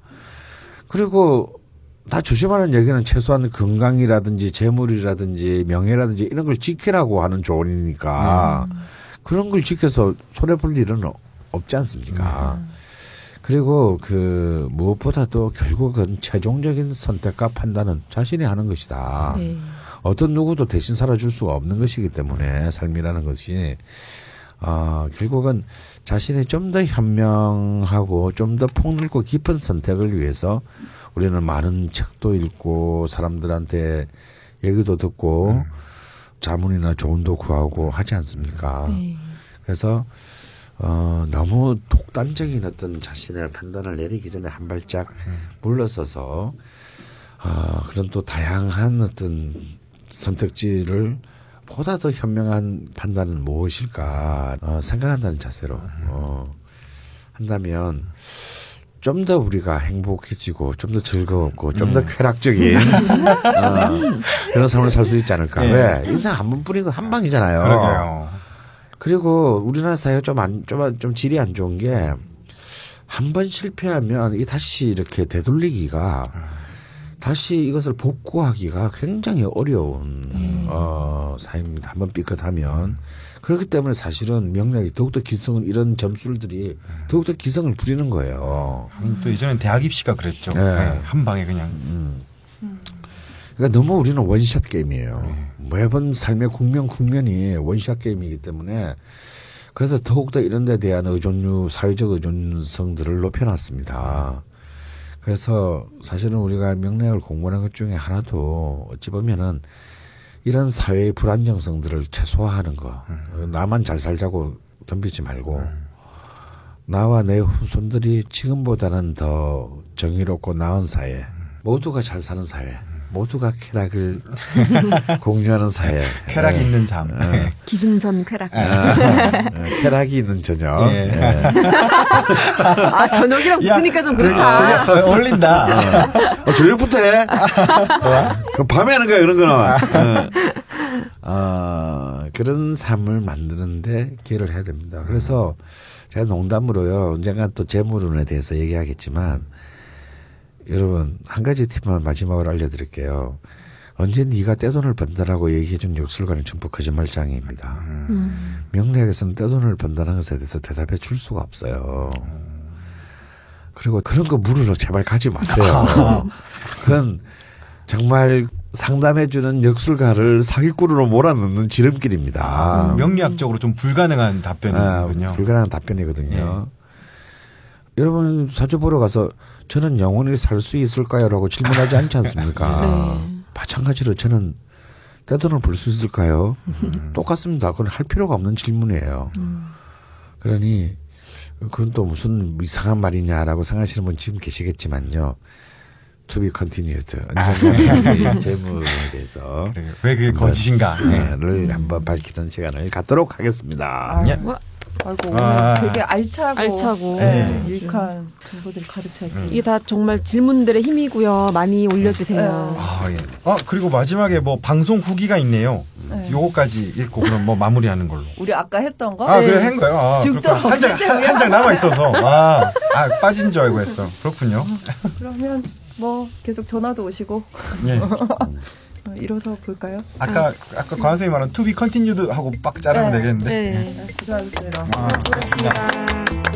Speaker 2: 그리고 다 조심하는 얘기는 최소한 건강이라든지 재물이라든지 명예라든지 이런 걸 지키라고 하는 조언이니까
Speaker 4: 음.
Speaker 2: 그런 걸 지켜서 손해 볼 일은 없지 않습니까? 음. 그리고 그 무엇보다도 결국은 최종적인 선택과 판단은 자신이 하는 것이다.
Speaker 4: 네.
Speaker 2: 어떤 누구도 대신 살아줄 수가 없는 것이기 때문에 삶이라는 것이 어, 결국은 자신이 좀 더 현명하고 좀 더 폭넓고 깊은 선택을 위해서 우리는 많은 책도 읽고 사람들한테 얘기도 듣고 음. 자문이나 조언도 구하고 하지 않습니까?
Speaker 4: 네.
Speaker 2: 그래서 어, 너무 독단적인 어떤 자신의 판단을 내리기 전에 한 발짝 음. 물러서서 어, 그런 또 다양한 어떤 선택지를 보다 더 현명한 판단은 무엇일까 어, 생각한다는 자세로 어, 한다면 좀 더 우리가 행복해지고 좀 더 즐거웠고 좀 더
Speaker 1: 음.
Speaker 2: 쾌락적인 어, 그런 삶을 살 수 있지 않을까.
Speaker 1: 네.
Speaker 2: 왜? 인생 한 번뿐이고 한 방이잖아요.
Speaker 1: 그러게요.
Speaker 2: 그리고 우리나라 사회가 좀 안, 좀, 좀 질이 안 좋은 게 한 번 실패하면 이 다시 이렇게 되돌리기가 다시 이것을 복구하기가 굉장히 어려운
Speaker 4: 음.
Speaker 2: 어, 사회입니다. 한번 삐끗하면. 그렇기 때문에 사실은 명략이 더욱더 기성을 이런 점술들이 더욱더 기성을 부리는 거예요.
Speaker 1: 음, 또 예전엔 대학 입시가 그랬죠.
Speaker 2: 네.
Speaker 1: 네, 한 방에 그냥.
Speaker 2: 음. 그러니까 너무 우리는 원샷 게임이에요.
Speaker 1: 네.
Speaker 2: 매번 삶의 국면 국면이 원샷 게임이기 때문에 그래서 더욱더 이런 데 대한 의존류, 사회적 의존성들을 높여놨습니다. 그래서 사실은 우리가 명략을 공부하는 것 중에 하나도 어찌 보면은 이런 사회의 불안정성들을 최소화하는 거. 음. 나만 잘 살자고 덤비지 말고 음. 나와 내 후손들이 지금보다는 더 정의롭고 나은 사회, 음. 모두가 잘 사는 사회, 음. 모두가 쾌락을 공유하는 사회.
Speaker 1: 쾌락이
Speaker 2: 네.
Speaker 1: 있는 삶.
Speaker 2: 네.
Speaker 4: 기승전 쾌락.
Speaker 2: 아, 네. 쾌락이 있는 저녁.
Speaker 1: 예.
Speaker 2: 네.
Speaker 4: 아, 저녁이랑 붙으니까 좀 그렇다.
Speaker 1: 되게 어울린다.
Speaker 2: 어, 저녁부터 해? 그럼 밤에 하는 거야, 그런 거는. 어, 그런 삶을 만드는데 기회를 해야 됩니다. 그래서 제가 농담으로요, 언젠간 또 재물운에 대해서 얘기하겠지만, 여러분, 한 가지 팁만 마지막으로 알려드릴게요. 언제 네가 떼돈을 번다라고 얘기해준 역술가는 전부 거짓말장애입니다.
Speaker 4: 음.
Speaker 2: 명리학에서는 떼돈을 번다는 것에 대해서 대답해 줄 수가 없어요. 그리고 그런 거 물으러 제발 가지 마세요. 그건 정말 상담해주는 역술가를 사기꾼으로 몰아넣는 지름길입니다.
Speaker 1: 음. 명리학적으로 좀 불가능한 답변이거든요.
Speaker 2: 아, 불가능한 답변이거든요. 네. 여러분 사주 보러 가서 저는 영원히 살 수 있을까요? 라고 질문하지 않지 않습니까?
Speaker 4: 네.
Speaker 2: 마찬가지로 저는 떼돈을 벌 수 있을까요? 음. 똑같습니다. 그건 할 필요가 없는 질문이에요. 음. 그러니 그건 또 무슨 이상한 말이냐라고 생각하시는 분 지금 계시겠지만요. To be continued. 언젠가 재물에 대해서
Speaker 1: 왜 그게 거짓인가를
Speaker 2: 음. 한번 밝히는 시간을 갖도록 하겠습니다.
Speaker 3: 아,
Speaker 1: 예.
Speaker 3: 아이고 오늘
Speaker 1: 아.
Speaker 3: 되게 알차고,
Speaker 4: 알차고.
Speaker 3: 네,
Speaker 4: 네.
Speaker 3: 유익한 정보들이 가득 차 있고.
Speaker 4: 이게 다 정말 질문들의 힘이고요. 많이 올려주세요.
Speaker 3: 네.
Speaker 1: 아, 예. 아, 그리고 마지막에 뭐 방송 후기가 있네요.
Speaker 3: 네.
Speaker 1: 요거까지 읽고 그럼 뭐 마무리하는 걸로.
Speaker 3: 우리 아까 했던 거?
Speaker 1: 아,
Speaker 3: 네.
Speaker 1: 그래, 한 거요? 아,
Speaker 3: 지금도
Speaker 1: 한 장, 한, 한 장 남아있어서. 아, 아, 빠진 줄 알고 했어. 그렇군요.
Speaker 3: 그러면 뭐 계속 전화도 오시고
Speaker 1: 예.
Speaker 3: 어, 이뤄서 볼까요?
Speaker 1: 아까, 아까 관 선생님 말한 to be continued 하고 빡 자르면
Speaker 3: 네.
Speaker 1: 되겠는데.
Speaker 4: 네.
Speaker 3: 네, 고생하셨습니다.
Speaker 1: 아,
Speaker 4: 수고하셨습니다.